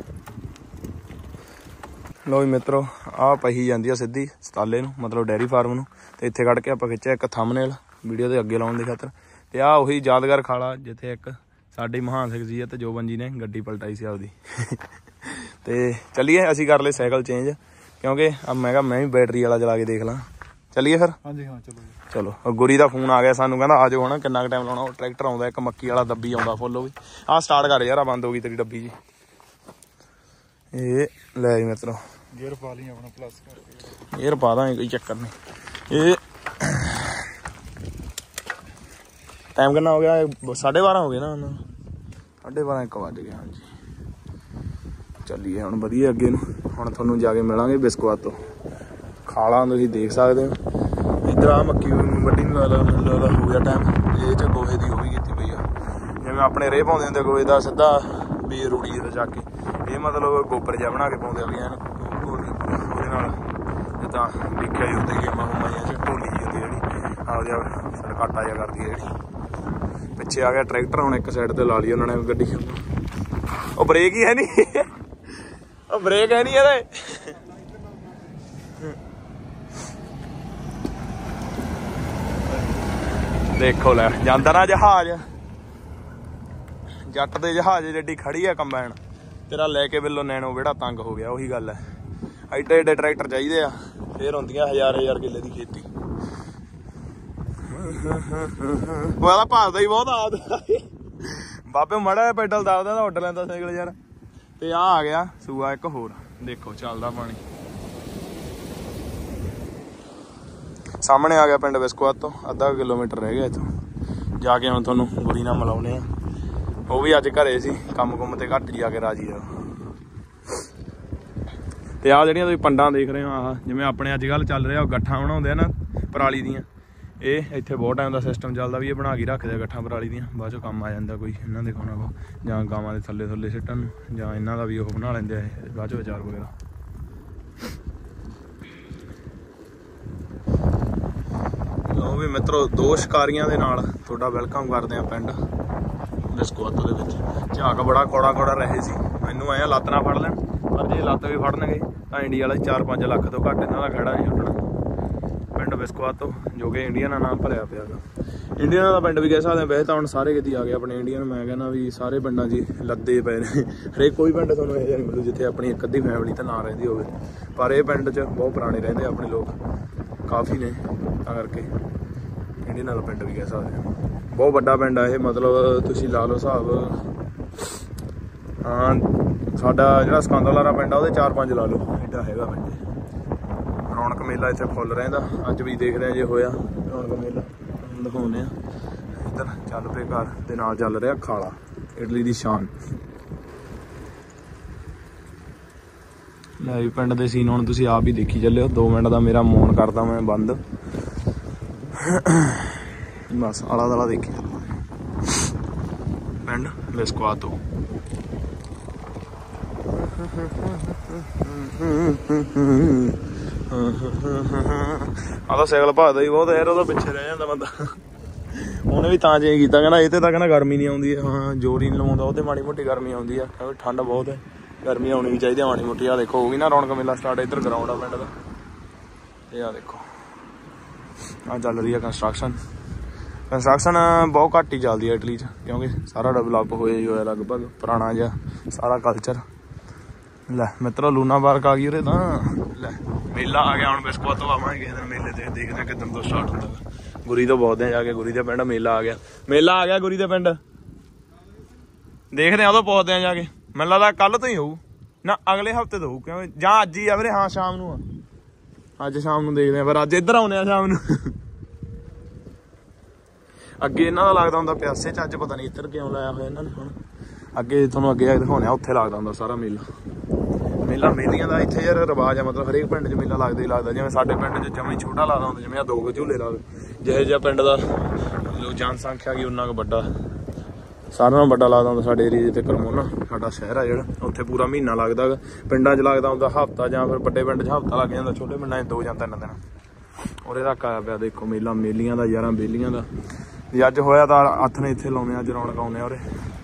ਲੋ ਜੀ ਮਿੱਤਰੋ, ਆਹ ਪਹੀ ਜਾਂਦੀ ਆ ਸਿੱਧੀ ਸਤਾਲੇ ਨੂੰ, ਮਤਲਬ ਡੇਅਰੀ ਫਾਰਮ ਨੂੰ। ਤੇ ਇੱਥੇ ਕੱਢ ਕੇ ਆਪਾਂ ਖਿੱਚਿਆ ਇੱਕ ਥੰਬਨੇਲ ਵੀਡੀਓ ਦੇ ਅੱਗੇ ਲਾਉਣ ਦੀ ਖਾਤਰ। ਤੇ ਆਹ ਉਹੀ ਯਾਦਗਾਰ ਖਾਲਾ ਜਿੱਥੇ ਇੱਕ ਸਾਡੀ ਮਹਾਨ ਸ਼ਖਸੀਅਤ ਜੋਬਨ ਜੀ ਨੇ ਗੱਡੀ ਪਲਟਾਈ ਸੀ ਆਪਦੀ। ਤੇ ਚੱਲੀਏ ਅਸੀਂ ਕਰ ਲਏ ਸਾਈਕਲ ਚੇਂਜ, ਕਿਉਂਕਿ ਮੈਂ ਕਿਹਾ ਮੈਂ ਵੀ ਬੈਟਰੀ ਵਾਲਾ ਚਲਾ ਕੇ ਦੇਖ ਲਾਂ। ਚੱਲੀਏ ਫਿਰ। ਹਾਂਜੀ ਹਾਂ ਚਲੋ ਚਲੋ। ਗੁਰੀ ਦਾ ਫੋਨ ਆ ਗਿਆ ਸਾਨੂੰ, ਕਹਿੰਦਾ ਆ ਜਾਓ ਹੁਣ। ਕਿੰਨਾ ਕੁ ਟਾਈਮ ਲਾਉਣਾ? ਉਹ ਟਰੈਕਟਰ ਆਉਂਦਾ ਇੱਕ ਮੱਕੀ ਵਾਲਾ ਦੱਬੀ ਆਉਂਦਾ ਫੁੱਲ। ਉਹ ਵੀ ਆਹ ਸਟਾਰਟ ਕਰ ਯਾਰ, ਆ ਬੰਦ ਹੋ ਗਈ ਤੇਰੀ ਡੱਬੀ ਜੀ। ਇਹ ਲੈ ਜੀ ਮਿੱਤਰੋ, ਗੇਅਰ ਪਾ ਲਈ ਆਪਣਾ ਪਲੱਸ ਕਰਕੇ। ਗੇਅਰ ਪਾ ਦਾਂਗੇ, ਕੋਈ ਚੱਕਰ ਨਹੀਂ। ਇਹ ਟਾਈਮ ਕਿੰਨਾ ਹੋ ਗਿਆ? ਸਾਢੇ ਬਾਰਾਂ ਹੋ ਗਏ ਨਾ। ਉਹਨਾਂ ਸਾਢੇ ਬਾਰਾਂ ਇੱਕ ਵੱਜ ਗਿਆ। ਹਾਂਜੀ ਚੱਲੀਏ ਹੁਣ ਵਧੀਆ ਅੱਗੇ ਨੂੰ। ਹੁਣ ਤੁਹਾਨੂੰ ਜਾ ਕੇ ਮਿਲਾਂਗੇ ਬਿਸਕੁਟ ਤੋਂ। ਖਾਲਾ ਤੁਸੀਂ ਦੇਖ ਸਕਦੇ ਹੋ। ਇੱਧਰ ਆ ਮੱਕੀ ਵੱਡੀ ਨੂੰ ਲੱਗਦਾ ਮੈਨੂੰ ਲੱਗਦਾ ਹੋ ਗਿਆ ਟਾਈਮ। ਇਹ 'ਚ ਗੋਹੇ ਦੀ ਉਹ ਵੀ ਕੀਤੀ ਪਈ ਆ, ਜਿਵੇਂ ਆਪਣੇ ਰੇਹ ਪਾਉਂਦੇ ਹੁੰਦੇ ਗੋਹੇ ਦਾ ਸਿੱਧਾ ਵੀ ਰੂੜੀ ਦਾ ਚੱਕ ਕੇ। ਇਹ ਮਤਲਬ ਗੋਬਰ ਜਿਹਾ ਬਣਾ ਕੇ ਪਾਉਂਦੇ ਆ ਵੀ ਐਨ ਉਹਦੇ ਨਾਲ ਜਿੱਦਾਂ ਦੇਖਿਆ ਜੀ ਹੁੰਦੀ ਗੇਮਾਂ ਗੁਮਾਈਆਂ 'ਚ ਢੋਲੀ ਜਿਹੀ ਹੁੰਦੀ ਜਿਹੜੀ ਆਪਦਾ ਸੜਕਾਟਾ ਜਿਹਾ ਕਰਦੀ ਹੈ ਜਿਹੜੀ। ਪਿੱਛੇ ਆ ਗਿਆ ਟਰੈਕਟਰ। ਹੁਣ ਇੱਕ ਸਾਈਡ ਤੇ ਲਾ ਲਈ ਉਹਨਾਂ ਨੇ ਗੱਡੀ। ਉਹ ਬ੍ਰੇਕ ਹੀ ਹੈ ਨਹੀਂ। ਉਹ ਬ੍ਰੇਕ ਹੈ ਨਹੀਂ ਇਹਦੇ। ਦੇਖੋ ਲੈ ਜਾਂਦਾ ਨਾ ਜਹਾਜ਼। ਜੱਟ ਦੇ ਜਹਾਜ਼ ਜਿੱਡੀ ਖੜੀ ਆ ਕੰਬਾਈਨ, ਤੇਰਾ ਲੈ ਕੇ ਬਿੱਲੋ ਨੈਣੋ ਵਿਹੜਾ ਤੰਗ ਹੋ ਗਿਆ। ਉਹੀ ਗੱਲ ਹੈ, ਐਡੇ ਐਡੇ ਟਰੈਕਟਰ ਚਾਹੀਦੇ ਆ, ਫੇਰ ਹੁੰਦੀਆਂ ਹਜ਼ਾਰ ਹਜ਼ਾਰ ਕਿੱਲੇ ਦੀ ਖੇਤੀ। ਉਹਦਾ ਭਾਰਦਾ ਹੀ ਬਹੁਤ ਆਦਾ ਬਾਬੇ। ਮਾੜਾ ਪੈਡਲ ਦੱਬਦਾ ਤਾਂ ਉੱਡ ਲੈਂਦਾ ਸਾਈਕਲ ਯਾਰ। ਤੇ ਆ ਆ ਗਿਆ ਸੂਆ ਇੱਕ ਹੋਰ, ਦੇਖੋ ਚੱਲਦਾ ਪਾਣੀ। ਸਾਹਮਣੇ ਆ ਗਿਆ ਪਿੰਡ ਬਿਸਕੁਟ ਤੋਂ। ਅੱਧਾ ਕਿਲੋਮੀਟਰ ਰਹਿ ਗਿਆ ਇੱਥੋਂ ਜਾ ਕੇ। ਹੁਣ ਤੁਹਾਨੂੰ ਗੁਰੀ ਨਾਲ ਮਿਲਾਉਂਦੇ ਆ। ਉਹ ਵੀ ਅੱਜ ਘਰੇ ਸੀ, ਕੰਮ ਕੁੰਮ ਤੇ ਘੱਟ ਜਾ ਕੇ ਰਾਜੀ ਆ। ਤੇ ਆਹ ਜਿਹੜੀਆਂ ਤੁਸੀਂ ਪੰਡਾਂ ਦੇਖ ਰਹੇ ਹੋ, ਆਹ ਜਿਵੇਂ ਆਪਣੇ ਅੱਜ ਕੱਲ੍ਹ ਚੱਲ ਰਿਹਾ ਉਹ ਗੱਠਾਂ ਬਣਾਉਂਦੇ ਆ ਨਾ ਪਰਾਲੀ ਦੀਆਂ। ਇਹ ਇੱਥੇ ਬਹੁਤ ਟਾਈਮ ਦਾ ਸਿਸਟਮ ਚੱਲਦਾ ਵੀ ਇਹ ਬਣਾ ਕੇ ਰੱਖਦੇ ਆ ਗੱਠਾਂ ਪਰਾਲੀ ਦੀਆਂ। ਬਾਅਦ ਚੋਂ ਕੰਮ ਆ ਜਾਂਦਾ ਕੋਈ ਇਹਨਾਂ ਦੇ ਖਾਣਾ ਕੋ, ਜਾਂ ਗਾਵਾਂ ਦੇ ਥੱਲੇ ਥੱਲੇ ਸਿੱਟਣ ਨੂੰ, ਜਾਂ ਇਹਨਾਂ ਦਾ ਵੀ ਉਹ ਬਣਾ ਲੈਂਦੇ ਆ ਇਹ ਬਾਅਦ ਚੋਂ ਅਚਾਰ ਵਗੈਰਾ। ਉਹ ਵੀ ਮਿੱਤਰੋ ਦੋ ਸ਼ਿਕਾਰੀਆਂ ਦੇ ਨਾਲ ਤੁਹਾਡਾ ਵੈਲਕਮ ਕਰਦੇ ਆ ਪਿੰਡ ਬਿਸਕੁਟ ਦੇ ਵਿੱਚ। ਝਾਕ ਬੜਾ ਕੌੜਾ ਕੌੜਾ ਰਹੇ ਸੀ। ਮੈਨੂੰ ਆਇਆ ਲੱਤ ਨਾ ਫੜ ਲੈਣ, ਪਰ ਜੇ ਲੱਤ ਵੀ ਫੜਨਗੇ ਤਾਂ ਇੰਡੀਆ ਵਾਲੇ ਚਾਰ ਪੰਜ ਲੱਖ ਤੋਂ ਘੱਟ ਇਹਨਾਂ ਦਾ ਖੜਾ ਨਹੀਂ ਉੱਠਣਾ। ਪਿੰਡ ਬਿਸਕੁਟ ਤੋਂ, ਜੋ ਕਿ ਇੰਡੀਆ ਨਾਲ ਨਾਮ ਭਰਿਆ ਪਿਆ ਗਾ। ਇੰਡੀਅਨ ਦਾ ਪਿੰਡ ਵੀ ਕਹਿ ਸਕਦੇ ਹਾਂ ਵੈਸੇ ਤਾਂ। ਹੁਣ ਸਾਰੇ ਕਿਤੇ ਆ ਗਏ ਆਪਣੇ ਇੰਡੀਅਨ। ਮੈਂ ਕਹਿੰਦਾ ਵੀ ਸਾਰੇ ਪਿੰਡਾਂ 'ਚ ਲੱਦੇ ਪਏ ਨੇ। ਹਰੇਕ ਕੋਈ ਪਿੰਡ ਤੁਹਾਨੂੰ ਇਹੋ ਜਿਹਾ ਨਹੀਂ ਮਿਲੂ ਜਿੱਥੇ ਆਪਣੀ ਇੱਕ ਅੱਧੀ ਫੈਮਿਲੀ ਤਾਂ ਨਾ ਰਹਿੰਦੀ ਹੋਵੇ। ਪਰ ਇਹ ਪਿੰਡ 'ਚ ਬਹੁਤ ਪੁਰਾਣੇ ਰਹਿੰਦੇ ਆਪਣੇ ਲੋਕ, ਕਾਫੀ ਨੇ। ਤਾਂ ਕਰਕੇ ਇੰਡੀਅਨ ਵਾਲਾ ਪਿੰਡ ਵੀ ਕਹਿ ਸਕਦੇ ਹਾਂ। ਬਹੁਤ ਵੱਡਾ ਪਿੰਡ ਆ ਇਹ, ਮਤਲਬ ਤੁਸੀਂ ਲਾ ਲਓ ਹਿਸਾਬ। ਹਾਂ ਸਾਡਾ ਜਿਹੜਾ ਸਕੰਦਲ ਵਾਲਾ ਪਿੰਡ ਆ ਉਹਦੇ ਚਾਰ ਪੰਜ ਲਾ ਲਓ, ਐਡਾ ਹੈਗਾ ਪਿੰਡ। ਰੌਣਕ ਮੇਲਾ ਇੱਥੇ ਫੁੱਲ ਰਹਿੰਦਾ। ਅੱਜ ਵੀ ਦੇਖਦੇ ਹਾਂ ਜੇ ਹੋਇਆ ਰੌਣਕ ਮੇਲਾ, ਦਿਖਾਉਂਦੇ ਆ। ਇੱਧਰ ਚੱਲ ਪਏ ਘਰ ਦੇ ਨਾਲ ਚੱਲ ਰਿਹਾ ਖਾਲਾ, ਇਡਲੀ ਦੀ ਸ਼ਾਨ। ਲੈ ਵੀ ਪਿੰਡ ਦੇ ਸੀਨ ਹੁਣ ਤੁਸੀਂ ਆਪ ਹੀ ਦੇਖੀ ਚੱਲਿਓ। ਦੋ ਮਿੰਟ ਦਾ ਮੇਰਾ ਮੌਨ ਕਰਦਾ ਮੈਂ ਬੰਦ, ਬਸ ਆਲਾ ਦੁਆਲਾ ਦੇਖੀ ਚੱਲੋ ਪਿੰਡ ਬਿਸਕੁਟ ਤੋਂ। ਆਹ ਤਾਂ ਸਾਈਕਲ ਭੱਜਦਾ ਹੀ ਬਹੁਤ ਯਾਰ, ਉਹਦਾ ਪਿੱਛੇ ਰਹਿ ਜਾਂਦਾ ਬੰਦਾ। ਉਹਨੇ ਵੀ ਤਾਂ ਚੇਂਜ ਕੀਤਾ, ਕਹਿੰਦਾ ਇਹ ਤੇ ਤਾਂ ਕਹਿੰਦਾ ਗਰਮੀ ਨਹੀਂ ਆਉਂਦੀ। ਹਾਂ ਜ਼ੋਰ ਹੀ ਨਹੀਂ ਲਵਾਉਂਦਾ, ਉਹ ਤੇ ਮਾੜੀ ਮੋਟੀ ਗਰਮੀ ਆਉਂਦੀ ਆ, ਕਿਉਂਕਿ ਠੰਡ ਬਹੁਤ ਹੈ। ਗਰਮੀ ਆਉਣੀ ਵੀ ਚਾਹੀਦੀ ਆ ਮਾੜੀ ਮੋਟੀ। ਆ ਦੇਖੋ ਹੋ ਗਈ ਨਾ ਰੌਣਕ ਮੇਲਾ ਸਟਾਰਟ। ਇੱਧਰ ਗਰਾਊਂਡ ਆ ਪਿੰਡ ਦਾ। ਇਹ ਆ ਦੇਖੋ ਆ ਚੱਲ ਰਹੀ ਆ ਕੰਸਟਰਕਸ਼ਨ। ਕੰਸਟਰਕਸ਼ਨ ਬਹੁਤ ਘੱਟ ਹੀ ਚੱਲਦੀ ਹੈ ਇਟਲੀ 'ਚ, ਕਿਉਂਕਿ ਸਾਰਾ ਡਿਵਲਪ ਹੋਇਆ ਹੀ ਹੋਇਆ ਲਗਭਗ, ਪੁਰਾਣਾ ਜਿਹਾ ਸਾਰਾ ਕਲਚਰ। ਲੈ ਮਿੱਤਰੋ ਲੂਨਾ ਪਾਰਕ ਆ ਗਈ ਉਰੇ ਤਾਂ। ਲੈ ਮੇਲਾ ਆ ਗਿਆ ਹੁਣ ਬਿਸਕੁਟ ਤੋਂ। ਆਵਾਂਗੇ ਕਿਸੇ ਦਿਨ ਮੇਲੇ ਤੇ, ਦੇਖਦੇ ਕਿੱਦਣ ਤੋਂ ਸਟਾਰਟ ਹੁੰਦਾ। ਗੁਰੀ ਤੋਂ ਬਹੁਤ ਦਿਨ ਜਾ ਕੇ ਗੁਰੀ ਦੇ ਪਿੰਡ ਮੇਲਾ ਆ ਗਿਆ। ਮੇਲਾ ਆ ਗਿਆ ਗੁਰੀ ਦੇ ਪਿੰਡ, ਦੇਖਦੇ ਆ ਉਦੋਂ ਪਹੁੰਚਦੇ ਆ ਜਾ ਕੇ। ਮੈਨੂੰ ਲੱਗਦਾ ਕੱਲ ਤੋਂ ਹੀ ਹੋਊ ਨਾ, ਅਗਲੇ ਹਫਤੇ ਤੋਂ ਹੋਊ, ਕਿਉਂਕਿ ਜਾਂ ਅੱਜ ਹੀ ਆ ਵੀਰੇ। ਹਾਂ ਸ਼ਾਮ ਨੂੰ ਆ, ਅੱਜ ਸ਼ਾਮ ਨੂੰ ਦੇਖਦੇ ਆ। ਪਰ ਅੱਜ ਇੱਧਰ ਆਉਂਦੇ ਆ ਸ਼ਾਮ ਨੂੰ। ਅੱਗੇ ਇਹਨਾਂ ਦਾ ਲੱਗਦਾ ਹੁੰਦਾ ਪਿਆਸੇ 'ਚ, ਅੱਜ ਪਤਾ ਨਹੀਂ ਇੱਧਰ ਕਿਉਂ ਲਾਇਆ ਹੋਇਆ ਇਹਨਾਂ ਨੇ। ਹੁਣ ਅੱਗੇ ਤੁਹਾਨੂੰ ਅੱਗੇ ਜਾ ਕੇ ਦਿਖਾਉਂਦੇ ਆ, ਉੱਥੇ ਲੱਗਦਾ ਹੁੰਦਾ ਸਾਰਾ ਮੇਲਾ। ਮੇਲਾ ਮੇਲੀਆਂ ਦਾ ਇੱਥੇ ਯਾਰ ਰਿਵਾਜ ਆ, ਮਤਲਬ ਹਰੇਕ ਪਿੰਡ 'ਚ ਮੇਲਾ ਲੱਗਦਾ ਹੀ ਲੱਗਦਾ। ਜਿਵੇਂ ਸਾਡੇ ਪਿੰਡ 'ਚ ਜਮਾਂ ਹੀ ਛੋਟਾ ਲੱਗਦਾ ਹੁੰਦਾ, ਜਿਵੇਂ ਆ ਦੋ ਕੁ ਝੂਲੇ ਲਾ ਲਓ। ਜਿਹੋ ਜਿਹਾ ਪਿੰਡ ਦਾ ਜਨਸੰਖਿਆ ਗਈ ਉਨਾ ਕੁ ਵੱਡਾ ਸਾਰਿਆਂ ਨਾਲੋਂ ਵੱਡਾ ਲੱਗਦਾ ਹੁੰਦਾ ਸਾਡੇ ਏਰੀਏ 'ਚ ਤੇ ਕਰਮੋਨਾ ਸਾਡਾ ਸ਼ਹਿਰ ਆ ਜਿਹੜਾ, ਉੱਥੇ ਪੂਰਾ ਮਹੀਨਾ ਲੱਗਦਾ ਗਾ। ਪਿੰਡਾਂ 'ਚ ਲੱਗਦਾ ਹੁੰਦਾ ਹਫ਼ਤਾ, ਜਾਂ ਫਿਰ ਵੱਡੇ ਪਿੰਡ 'ਚ ਹਫ਼ਤਾ ਲੱਗ ਜਾਂਦਾ, ਛੋਟੇ ਪਿੰਡਾਂ 'ਚ ਦੋ ਜਾਂ ਤਿੰਨ ਦਿਨ। ਉਰੇ ਤੱਕ ਆਇਆ ਪਿਆ ਦੇਖੋ ਮੇਲਾ, ਮੇਲੀਆਂ ਦਾ ਯਾਰਾਂ ਬੇਲੀਆਂ ਦਾ। ਜੇ ਅੱਜ ਹੋਇਆ ਤਾਂ ਹੱਥ ਨੇ ਇੱਥੇ ਲਾਉਂਦੇ, ਅੱਜ ਰੌਣਕ ਆਉਂਦੇ ਆ ਉਰੇ।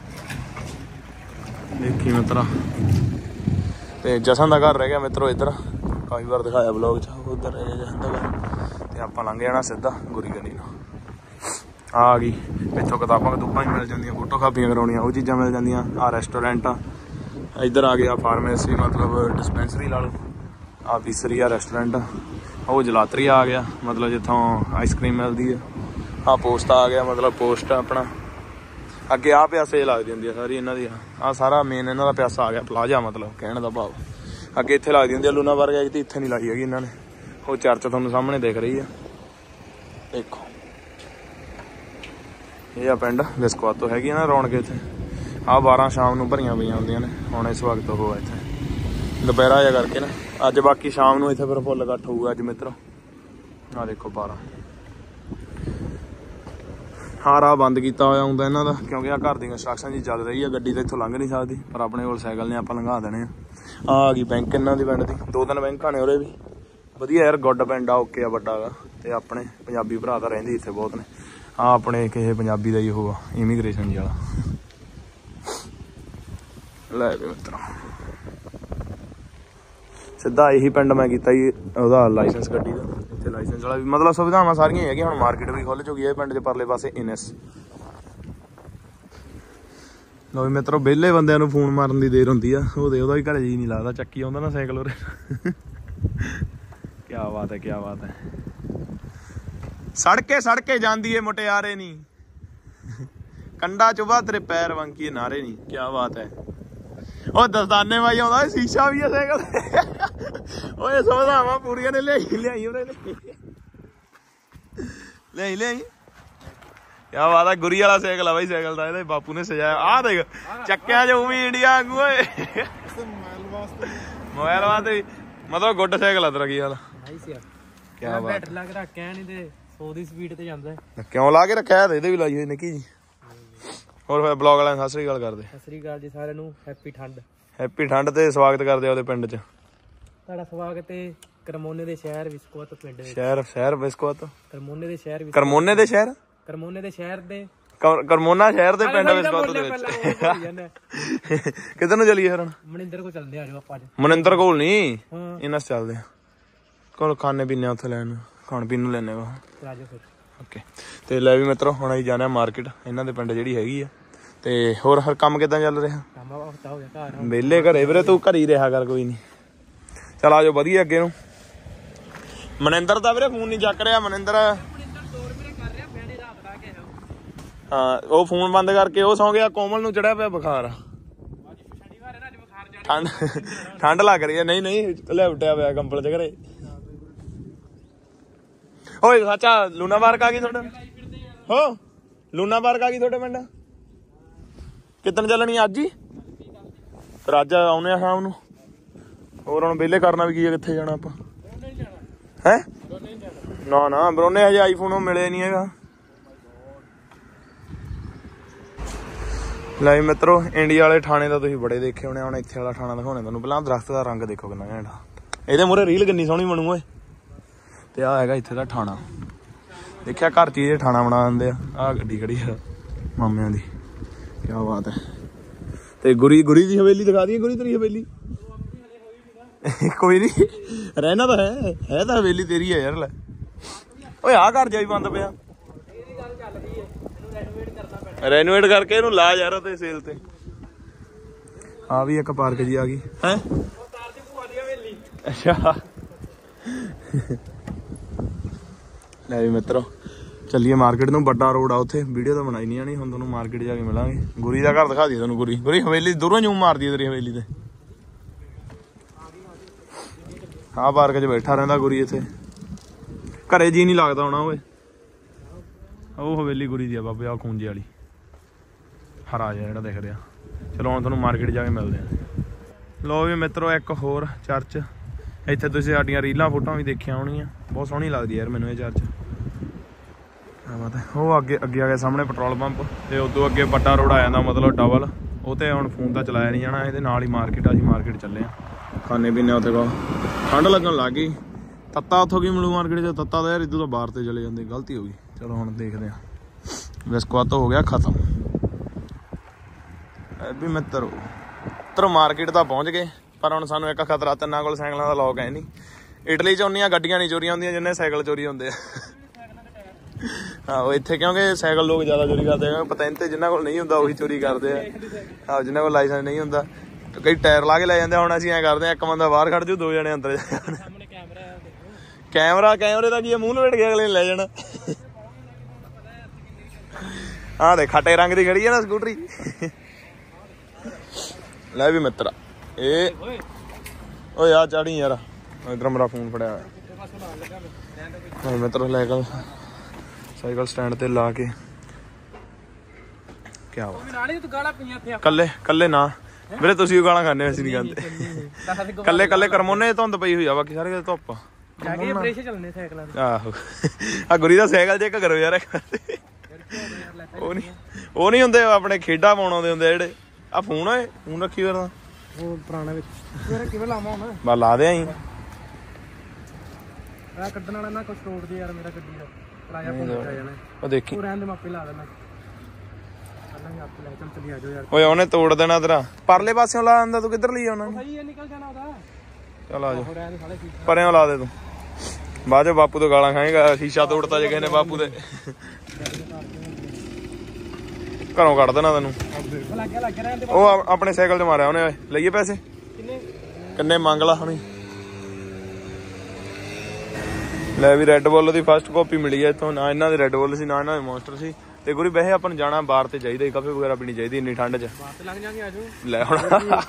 ਦੇਖੀ ਮਿੱਤਰਾ, ਤੇ ਜਸਨ ਦਾ ਘਰ ਰਹਿ ਗਿਆ ਮਿੱਤਰੋ ਇੱਧਰ, ਕਾਫੀ ਵਾਰ ਦਿਖਾਇਆ ਬਲੌਗ 'ਚ। ਉੱਧਰ ਰਹਿ ਗਿਆ ਜਸਨ ਦਾ ਘਰ, ਤੇ ਆਪਾਂ ਲੰਘ ਜਾਣਾ ਸਿੱਧਾ ਗੁਰੀ ਗਲੀ ਨੂੰ। ਆ ਗਈ ਇੱਥੋਂ ਕਿਤਾਬਾਂ ਕਤੂਬਾਂ ਹੀ ਮਿਲ ਜਾਂਦੀਆਂ, ਫੋਟੋ ਕਾਪੀਆਂ ਕਰਾਉਣੀਆਂ ਉਹ ਚੀਜ਼ਾਂ ਮਿਲ ਜਾਂਦੀਆਂ। ਆਹ ਰੈਸਟੋਰੈਂਟ ਆ, ਇੱਧਰ ਆ ਗਿਆ ਫਾਰਮੇਸੀ ਮਤਲਬ ਡਿਸਪੈਂਸਰੀ ਲਾ ਲਓ। ਆਹ ਪੀਸਰੀ ਆ ਰੈਸਟੋਰੈਂਟ, ਉਹ ਜਲਾਤਰੀ ਆ ਗਿਆ ਮਤਲਬ ਜਿੱਥੋਂ ਆਈਸਕ੍ਰੀਮ ਮਿਲਦੀ ਆ। ਆਹ ਪੋਸਟ ਆ ਗਿਆ ਮਤਲਬ ਪੋਸਟ ਆਪਣਾ। ਅੱਗੇ ਆਹ ਪਿਆਸੇ ਲੱਗਦੀ ਹੁੰਦੀ ਆ ਸਾਰੀ ਇਹਨਾਂ ਦੀ। ਆਹ ਸਾਰਾ ਮੇਨ ਇਹਨਾਂ ਦਾ ਪਿਆਸਾ ਆ ਗਿਆ, ਪਲਾਜ਼ਾ ਮਤਲਬ ਕਹਿਣ ਦਾ ਭਾਵ। ਅੱਗੇ ਇੱਥੇ ਲੱਗਦੀ ਹੁੰਦੀ ਆ ਲੂਨਾ ਬਾਰਗਾਈ, ਤੇ ਇੱਥੇ ਨਹੀਂ ਲਾਈ ਹੈਗੀ ਇਹਨਾਂ ਨੇ। ਉਹ ਚਰਚ ਤੁਹਾਨੂੰ ਸਾਹਮਣੇ ਦਿਖ ਰਹੀ ਆ, ਦੇਖੋ ਇਹ ਆ ਪਿੰਡ ਵਿਸਕਵਾਤੋ ਹੈਗੀ ਆ ਨਾ ਰੌਣਕ ਇੱਥੇ। ਆਹ ਬਾਰਾਂ ਸ਼ਾਮ ਨੂੰ ਭਰੀਆਂ ਪਈਆਂ ਹੁੰਦੀਆਂ ਨੇ, ਹੁਣ ਇਸ ਵਕਤ ਉਹ ਇੱਥੇ ਦੁਪਹਿਰਾ ਜਿਹਾ ਕਰਕੇ ਨਾ। ਅੱਜ ਬਾਕੀ ਸ਼ਾਮ ਨੂੰ ਇੱਥੇ ਫਿਰ ਫੁੱਲ ਇਕੱਠ ਹੋਊਗਾ ਅੱਜ ਮਿੱਤਰੋ। ਆਹ ਦੇਖੋ ਬਾਰਾਂ। ਹਾਂ ਰਾਹ ਬੰਦ ਕੀਤਾ ਹੋਇਆ ਹੁੰਦਾ ਇਹਨਾਂ ਦਾ, ਕਿਉਂਕਿ ਆਹ ਘਰ ਦੀ ਕੰਸਟਰਕਸ਼ਨ ਜੀ ਚੱਲ ਰਹੀ ਆ, ਗੱਡੀ ਤਾਂ ਇੱਥੋਂ ਲੰਘ ਨਹੀਂ ਸਕਦੀ, ਪਰ ਆਪਣੇ ਕੋਲ ਸਾਈਕਲ ਨੇ ਆਪਾਂ ਲੰਘਾ ਦੇਣੇ ਆ। ਆਹ ਆ ਗਈ ਬੈਂਕ ਇਹਨਾਂ ਦੀ ਪਿੰਡ ਦੀ, ਦੋ ਤਿੰਨ ਬੈਂਕਾਂ ਨੇ ਉਰੇ ਵੀ। ਵਧੀਆ ਯਾਰ ਗੁੱਡ ਪਿੰਡ ਆ, ਓਕੇ ਆ, ਵੱਡਾ ਗਾ। ਤੇ ਆਪਣੇ ਪੰਜਾਬੀ ਭਰਾ ਤਾਂ ਰਹਿੰਦੇ ਇੱਥੇ ਬਹੁਤ ਨੇ। ਆਹ ਆਪਣੇ ਕਿਸੇ ਪੰਜਾਬੀ ਦਾ ਹੀ ਉਹ ਆ ਇਮੀਗ੍ਰੇਸ਼ਨ ਜੀ ਵਾਲਾ। ਲੈ ਵੀ ਮਿੱਤਰੋ ਸਿੱਧਾ ਇਹੀ ਪਿੰਡ ਮੈਂ ਕੀਤਾ ਜੀ ਉਹਦਾ ਲਾਇਸੈਂਸ ਗੱਡੀ ਦਾ। ਇੱਥੇ ਲਾਇਸੈਂਸ ਵਾਲਾ ਵੀ ਮਤਲਬ ਸੁਵਿਧਾਵਾਂ ਸਾਰੀਆਂ ਹੈਗੀਆਂ। ਹੁਣ ਮਾਰਕੀਟ ਵੀ ਖੁੱਲ੍ਹ ਚੁੱਕੀ ਹੈ ਪਿੰਡ 'ਚ ਪਰਲੇ ਪਾਸੇ ਇਨਸ। ਲਓ ਵੀ ਮਿੱਤਰੋ, ਵਿਹਲੇ ਬੰਦਿਆਂ ਨੂੰ ਫੋਨ ਮਾਰਨ ਦੀ ਦੇਰ ਹੁੰਦੀ ਆ, ਉਹਦੇ ਉਹਦਾ ਵੀ ਘਰੇ ਜੀ ਨਹੀਂ ਲੱਗਦਾ, ਚੱਕੀ ਆਉਂਦਾ ਨਾ ਸਾਈਕਲ ਉਰੇ। ਕਿਆ ਬਾਤ ਹੈ, ਕਿਆ ਬਾਤ ਹੈ। ਸੜਕੇ ਸੜਕੇ ਜਾਂਦੀ ਏ ਮੁਟਿਆਰੇ ਨੀ, ਕੰਡਾ ਚੁਬਾ ਤੇਰੇ ਪੈਰ ਵੰਕੀਏ ਨਾਰੇ ਨੀ। ਕਿਆ ਬਾਤ ਹੈ। ਉਹ ਦਸਤਾਨੇ ਵਾਈ ਆਉਂਦਾ, ਸ਼ੀਸ਼ਾ ਵੀ ਆ ਸਾਈਕਲ। ਓਏ ਸੁਵਿਧਾਵਾਂ ਪੂਰੀਆਂ ਨੇ ਲਿਆਈ ਲਿਆਈ ਉਹਨੇ ਲਿਆਈ ਲਿਆਈ। ਕਿਆ ਬਾਤ ਹੈ। ਗੁਰੀ ਵਾਲਾ ਸਾਈਕਲ ਆ ਬਾਈ, ਸਾਈਕਲ ਦਾ ਇਹਦੇ ਬਾਪੂ ਨੇ ਸਜਾਇਆ। ਆਹ ਦੇਖ ਚੱਕਿਆ ਜੋ ਵੀ ਇੰਡੀਆ ਵਾਂਗੂ ਓਏ। ਮੋਬਾਈਲ ਵਾਸਤੇ ਮਤਲਬ ਗੁੱਡ ਸਾਈਕਲ ਆ ਤੇਰਾ। ਕੀ ਹਾਲ? ਕਿਆ ਬਾਤ। ਬੈਟਰੀ ਲਾ ਕੇ ਰੱਖਿਆ ਨਹੀਂ ਤੇ ਸੌ ਦੀ ਸਪੀਡ ਤੇ ਜਾਂਦਾ। ਕਿਉਂ ਲਾ ਕੇ ਰੱਖਿਆ? ਇਹਦੇ ਵੀ ਲਾਈ ਹੋਈ ਨਿੱਕੀ ਜੀ। ਹੋਰ ਫਿਰ ਬਲੌਗ ਵਾਲਿਆਂ ਸਤਿ ਸ੍ਰੀ ਅਕਾਲ ਕਰਦੇ। ਸਤਿ ਸ੍ਰੀ ਅਕਾਲ ਜੀ ਸਾਰਿਆਂ ਨੂੰ। ਹੈਪੀ ਠੰਡ। ਹੈਪੀ ਠੰਡ ਤੇ ਸਵਾਗਤ ਕਰਦੇ ਆ ਉਹਦੇ ਪਿੰਡ 'ਚ। ਤੁਹਾਡਾ ਸਵਾਗਤ ਹੈ ਕਰਮੋਨੇ ਦੇ ਸ਼ਹਿਰ ਵਿਸਕੋਤ ਪਿੰਡ ਵਿੱਚ। ਸ਼ਹਿਰ ਸ਼ਹਿਰ ਵਿਸਕੋਤ ਕਰਮੋਨੇ ਦੇ ਸ਼ਹਿਰ ਕਰਮੋਨੇ ਦੇ ਸ਼ਹਿਰ ਕਰਮੋਨੇ ਦੇ ਸ਼ਹਿਰ ਦੇ ਕਰਮੋਨਾ ਸ਼ਹਿਰ ਦੇ ਪਿੰਡ ਵਿਸਕੋਤ ਦੇ ਵਿੱਚ। ਕਿੱਧਰ ਨੂੰ ਚੱਲੀਏ ਫਿਰ ਹੁਣ? ਮਨਿੰਦਰ ਕੋਲ ਚੱਲਦੇ ਆ ਜਾਓ ਆਪਾਂ ਅੱਜ। ਮਨਿੰਦਰ ਕੋਲ ਨਹੀਂ, ਇਹਨਾਂ ਚ ਚੱਲਦੇ ਆ ਕੋਲ, ਖਾਣੇ ਪੀਣੇ ਉੱਥੇ ਲੈਣ ਖਾਣ ਪੀਣ ਨੂੰ ਲੈਣੇ ਵਾ। ਆਜੋ ਫਿਰ। ਓਕੇ। ਤੇ ਲੈ ਵੀ ਮਿੱਤਰੋ ਹੁਣ ਅਸੀਂ ਜਾਣਾ ਮਾਰਕੀਟ ਇਹਨਾਂ ਦੇ ਪਿੰਡ ਜਿਹੜੀ ਹੈਗੀ ਆ। ਤੇ ਹੋਰ ਹਰ ਕੰਮ ਕਿੱਦਾਂ ਚੱਲ ਰਿਹਾ? ਕੰਮ ਹਫਤਾ ਹੋ ਗਿਆ ਘਰ। ਵਿਹਲੇ ਘਰੇ ਵੀਰੇ, ਤੂੰ ਘਰ ਹੀ ਰਿਹਾ ਕਰ, ਕੋਈ ਨੀ। ਚੱਲ ਆਜੋ ਵਧੀਆ ਅੱਗੇ ਨੂੰ। ਮਨਿੰਦਰ ਦਾ ਵੀਰੇ ਫੋਨ ਨਹੀਂ ਚੱਕ ਰਿਹਾ। ਮਨਿੰਦਰ ਹਾਂ ਉਹ ਫੋਨ ਬੰਦ ਕਰਕੇ ਉਹ ਸੌਂ ਗਿਆ। ਕੋਮਲ ਨੂੰ ਚੜਿਆ ਪਿਆ ਬੁਖਾਰ। ਠੰਡ ਠੰਡ ਲੱਗ ਰਹੀ ਹੈ। ਨਹੀਂ ਨਹੀਂ ਲੈ ਉੱਟਿਆ ਪਿਆ ਕੰਬਲ ਚ ਘਰੇ। ਓਏ ਸੱਚਾ ਲੂਨਾ ਪਾਰਕ ਆ ਗਈ ਤੁਹਾਡੇ? ਹੋ ਲੂਨਾ ਪਾਰਕ ਆ ਗਈ ਤੁਹਾਡੇ ਪਿੰਡ? ਕਿੱਦਣ ਚੱਲਣੀ? ਅੱਜ ਹੀ? ਫਿਰ ਅੱਜ ਆਉਨੇ ਆ ਸ਼ਾਮ ਨੂੰ। ਹੋਰ ਹੁਣ ਵਿਹਲੇ ਕਰਨਾ ਵੀ ਕੀ ਹੈ, ਕਿੱਥੇ ਜਾਣਾ ਆਪਾਂ? ਹੈ ਨਾ ਨਾ ਬਰੋਨੇ ਹਜੇ ਆਈਫੋਨ ਉਹ ਮਿਲੇ ਨਹੀਂ ਹੈਗਾ। ਲੈ ਮਿੱਤਰੋ ਇੰਡੀਆ ਵਾਲੇ ਥਾਣੇ ਦਾ ਤੁਸੀਂ ਬੜੇ ਦੇਖੇ ਹੋਣੇ, ਹੁਣ ਇੱਥੇ ਵਾਲਾ ਥਾਣਾ ਦਿਖਾਉਣੇ ਤੁਹਾਨੂੰ। ਪਹਿਲਾਂ ਦਰਖਤ ਦਾ ਰੰਗ ਦੇਖੋ ਕਿੰਨਾ ਘੈਂਟ। ਇਹਦੇ ਮੂਹਰੇ ਰੀਲ ਕਿੰਨੀ ਸੋਹਣੀ ਬਣੂ ਓਏ। ਤੇ ਆਹ ਹੈਗਾ ਇੱਥੇ ਦਾ ਥਾਣਾ। ਦੇਖਿਆ ਘਰ ਚ ਇਹ ਥਾਣਾ ਬਣਾ ਦਿੰਦੇ ਆ। ਆਹ ਗੱਡੀ ਖੜੀ ਆ ਮਾਮਿਆਂ ਦੀ। ਕਿਆ ਬਾਤ ਹੈ। ਤੇ ਗੁਰੀ ਗੁਰੀ ਦੀ ਹਵੇਲੀ ਦਿਖਾ ਦਈਏ। ਗੁਰੀ ਤੇਰੀ ਹਵੇਲੀ? ਕੋਈ ਨੀ ਰਹਿਣਾ ਤਾਂ ਹੈ ਹੈ ਤਾਂ ਹਵੇਲੀ ਤੇਰੀ ਹੈ ਯਾਰ। ਲੈ ਓਏ ਆਹ ਘਰ ਜਾ ਵੀ ਬੰਦ ਪਿਆ। ਰੈਨੋਵੇਟ ਕਰਕੇ ਇਹਨੂੰ ਲਾ ਯਾਰ ਤੇ ਸੇਲ ਤੇ। ਆ ਵੀ ਇੱਕ ਪਾਰਕ ਜੀ ਆ ਗਈ ਹੈ। ਅੱਛਾ ਲੈ ਵੀ ਮਿੱਤਰੋ ਚੱਲੀਏ ਮਾਰਕੀਟ ਨੂੰ। ਵੱਡਾ ਰੋਡ ਆ ਉੱਥੇ, ਵੀਡੀਓ ਤਾਂ ਬਣਾਈ ਨਹੀਂ ਆਣੀ। ਹੁਣ ਤੁਹਾਨੂੰ ਮਾਰਕੀਟ ਜਾ ਕੇ ਮਿਲਾਂਗੇ। ਗੁਰੀ ਦਾ ਘਰ ਦਿਖਾ ਦਈਏ ਤੁਹਾਨੂੰ। ਗੁਰੀ ਗੁਰੀ ਹਵੇਲੀ ਦੂਰੋਂ ਜੂਮ ਮਾਰਦੀ ਤੇਰੀ ਹਵੇਲੀ ਤੇ। ਹਾਂ ਪਾਰਕ 'ਚ ਬੈਠਾ ਰਹਿੰਦਾ ਗੁਰੀ। ਇੱਥੇ ਘਰੇ ਜੀ ਨਹੀਂ ਲੱਗਦਾ ਹੋਣਾ ਓਏ। ਉਹ ਹਵੇਲੀ ਗੁਰੀ ਦੀ ਆ ਬਾਬੇ, ਆ ਖੂੰਜੇ ਵਾਲੀ ਹਰਾ ਜਿਹਾ ਜਿਹੜਾ ਦਿਖ ਰਿਹਾ। ਚਲੋ ਹੁਣ ਤੁਹਾਨੂੰ ਮਾਰਕੀਟ ਜਾ ਕੇ ਮਿਲਦੇ ਆ। ਲੋ ਵੀ ਮਿੱਤਰੋ ਇੱਕ ਹੋਰ ਚਰਚ। ਇੱਥੇ ਤੁਸੀਂ ਸਾਡੀਆਂ ਰੀਲਾਂ ਫੋਟੋਆਂ ਵੀ ਦੇਖੀਆਂ ਹੋਣੀਆਂ। ਬਹੁਤ ਸੋਹਣੀ ਲੱਗਦੀ ਯਾਰ ਮੈਨੂੰ ਇਹ ਚਰਚ। ਉਹ ਅੱਗੇ ਅੱਗੇ ਆ ਗਿਆ ਸਾਹਮਣੇ ਪੈਟਰੋਲ ਪੰਪ ਤੇ ਉਦੋਂ ਅੱਗੇ ਵੱਡਾ ਰੋਡ ਆ ਜਾਂਦਾ ਮਤਲਬ ਡਬਲ। ਉਹ ਤੇ ਹੁਣ ਫੋਨ ਤਾਂ ਚਲਾਇਆ ਨਹੀਂ ਜਾਣਾ, ਇਹਦੇ ਨਾਲ ਹੀ ਮਾਰਕੀਟ ਆ। ਅਸੀਂ ਮਾਰਕੀਟ ਚੱਲੇ ਆ ਖਾਣੇ ਪੀਣੇ ਉੱਥੇ ਕੋਲ। ਠੰਡ ਲੱਗਣ ਲੱਗ ਗਈ। ਤੱਤਾ ਉੱਥੋਂ ਕੀ ਮਿਲੂ ਮਾਰਕੀਟ 'ਚ? ਤੱਤਾ ਤਾਂ ਯਾਰ ਇੱਦੋਂ ਤਾਂ ਬਾਹਰ ਤੇ ਚਲੇ ਜਾਂਦੇ, ਗਲਤੀ ਹੋ ਗਈ। ਚਲੋ ਹੁਣ ਦੇਖਦੇ ਹਾਂ। ਬਿਸਕੁਟ ਹੋ ਗਿਆ ਖਤਮ। ਵੀ ਮਿੱਤਰੋ ਮਿੱਤਰੋ ਮਾਰਕੀਟ ਤਾਂ ਪਹੁੰਚ ਗਏ, ਪਰ ਹੁਣ ਸਾਨੂੰ ਇੱਕ ਖਤਰਾ, ਤਿੰਨਾਂ ਕੋਲ ਸਾਈਕਲਾਂ ਦਾ ਲੋਕ ਹੈ ਨਹੀਂ। ਇਟਲੀ 'ਚ ਉਨੀਆਂ ਗੱਡੀਆਂ ਨਹੀਂ ਚੋਰੀਆਂ ਹੁੰਦੀਆਂ ਜਿੰਨੇ ਸਾਈਕਲ ਚੋਰੀ ਹੁੰਦੇ ਆ। ਆਹੋ ਇੱਥੇ ਕਿਉਂਕਿ ਸਾਈਕਲ ਲੋਕ ਜ਼ਿਆਦਾ ਚੋਰੀ ਕਰਦੇ ਆ। ਪਤੈਂਤੇ ਜਿਨ੍ਹਾਂ ਕੋਲ ਨਹੀਂ ਹੁੰਦਾ ਉਹੀ ਚੋਰੀ ਕਰਦੇ ਆ। ਆਹੋ ਜਿਨ੍ਹਾਂ ਕੋਲ ਲਾਇਸੈਂਸ ਨਹੀਂ ਹੁੰਦਾ ਕਈ ਟਾਇਰ ਲਾ ਕੇ ਲੈ ਜਾਂਦੇ। ਹੁਣ ਅਸੀਂ ਐਂ ਕਰਦੇ ਹਾਂ, ਇੱਕ ਬੰਦਾ ਬਾਹਰ ਖੜ ਜੂ, ਦੋ ਜਣੇ ਅੰਦਰ ਜਾ। ਕੈਮਰਾ ਕੈਮਰੇ ਦਾ ਕੀ ਆ, ਮੂੰਹ ਲਪੇਟ ਕੇ ਅਗਲੇ ਨੇ ਲੈ ਜਾਣਾ। ਆਹ ਦੇ ਖੱਟੇ ਰੰਗ ਦੀ ਖੜੀ ਆ ਨਾ ਸਕੂਟਰੀ। ਲੈ ਵੀ ਮਿੱਤਰਾ ਇਹ ਓਏ ਆ ਚਾੜੀ ਯਾਰ, ਇਧਰ ਮੇਰਾ ਫੋਨ ਫੜਿਆ ਹੋਇਆ। ਮਿੱਤਰੋ ਲੈ ਕੇ ਸਾਈਕਲ ਸਟੈਂਡ ਤੇ ਲਾ ਕੇ ਕਿਆ ਕੱਲੇ ਕੱਲੇ ਨਾ ਵੀਰੇ, ਤੁਸੀਂ ਉਹ ਗਾਲਾਂ ਖਾਂਦੇ, ਅਸੀਂ ਨਹੀਂ ਖਾਂਦੇ। ਕੱਲੇ ਕੱਲੇ ਕਰਮੋਨੇ ਧੁੰਦ ਪਈ ਹੋਈ ਆ, ਬਾਕੀ ਸਾਰੇ ਧੁੱਪ। ਆਹੋ ਆ ਗੁਰੀ ਦਾ ਸਾਈਕਲ ਚੈੱਕ ਕਰੋ ਯਾਰ। ਉਹ ਨਹੀਂ ਉਹ ਨਹੀਂ ਹੁੰਦੇ ਆਪਣੇ ਖੇਡਾਂ ਪਾਉਣ ਆਉਂਦੇ ਹੁੰਦੇ ਜਿਹੜੇ। ਆ ਫੋਨ ਓਏ ਫੋਨ ਰੱਖੀ ਫਿਰਦਾ ਉਹ ਪੁਰਾਣਾ ਵਿੱਚ ਕਿਵੇਂ ਲਾਵਾਂ ਹੁਣ? ਬਸ ਲਾ ਦੇ ਆਈ ਆ ਕੱਢਣ ਵਾਲਾ ਨਾ ਕੁਛ ਤੋੜ ਦੇ ਯਾਰ ਮੇਰਾ ਗੱਡੀ ਦਾ ਪਲਾਇਆ ਪੁੱਟ ਜਾਣਾ। ਉਹ ਦੇਖੀ ਉਹ ਰਹਿਣ ਦੇ, ਮਾਪੇ ਲਾ ਦੇਣਾ। ਚੱਲ ਚਲੀ ਆ ਜਾਓ ਯਾਰ। ਓਏ ਉਹਨੇ ਤੋੜ ਦੇਣਾ ਤੇਰਾ, ਪਰਲੇ ਪਾਸਿਓਂ ਲਾ ਦਿੰਦਾ, ਤੂੰ ਕਿੱਧਰ ਲਈ ਆਉਣਾ? ਸਹੀ ਹੈ ਨਿਕਲ ਜਾਣਾ ਉਹਦਾ। ਚੱਲ ਆ ਜਾ ਪਰਿਓਂ ਲਾ ਦੇ ਤੂੰ, ਬਾਅਦ ਚੋਂ ਬਾਪੂ ਤੋਂ ਗਾਲਾਂ ਖਾਏਗਾ। ਸ਼ੀਸ਼ਾ ਤੋੜਤਾ ਜੇ ਕਿਸੇ ਨੇ ਬਾਪੂ ਦੇ, ਘਰੋਂ ਕੱਢ ਦੇਣਾ ਤੈਨੂੰ। ਉਹ ਆਪਣੇ ਸਾਈਕਲ 'ਚ ਮਾਰਿਆ ਉਹਨੇ। ਲਈਏ ਪੈਸੇ ਕਿੰਨੇ ਮੰਗ ਲਾ ਹੁਣੀ। ਲੈ ਵੀ ਰੈੱਡ ਬੁੱਲ ਦੀ ਫਸਟ ਕਾਪੀ ਮਿਲੀ ਹੈ ਇੱਥੋਂ। ਨਾ ਇਹਨਾਂ ਦੇ ਰੈੱਡ ਬੁੱਲ ਸੀ, ਨਾ ਇਹਨਾਂ ਦੇ ਮੌਨਸਟਰ ਸੀ। ਤੇ ਗੁਰੀ ਵੈਸੇ ਆਪਾਂ ਨੂੰ ਜਾਣਾ ਬਾਹਰ ਤੇ ਚਾਹੀਦਾ, ਕਾਫੀ ਵਗੈਰਾ ਪੀਣੀ ਚਾਹੀਦੀ ਇੰਨੀ ਠੰਡ 'ਚ। ਲੈ ਹੁਣ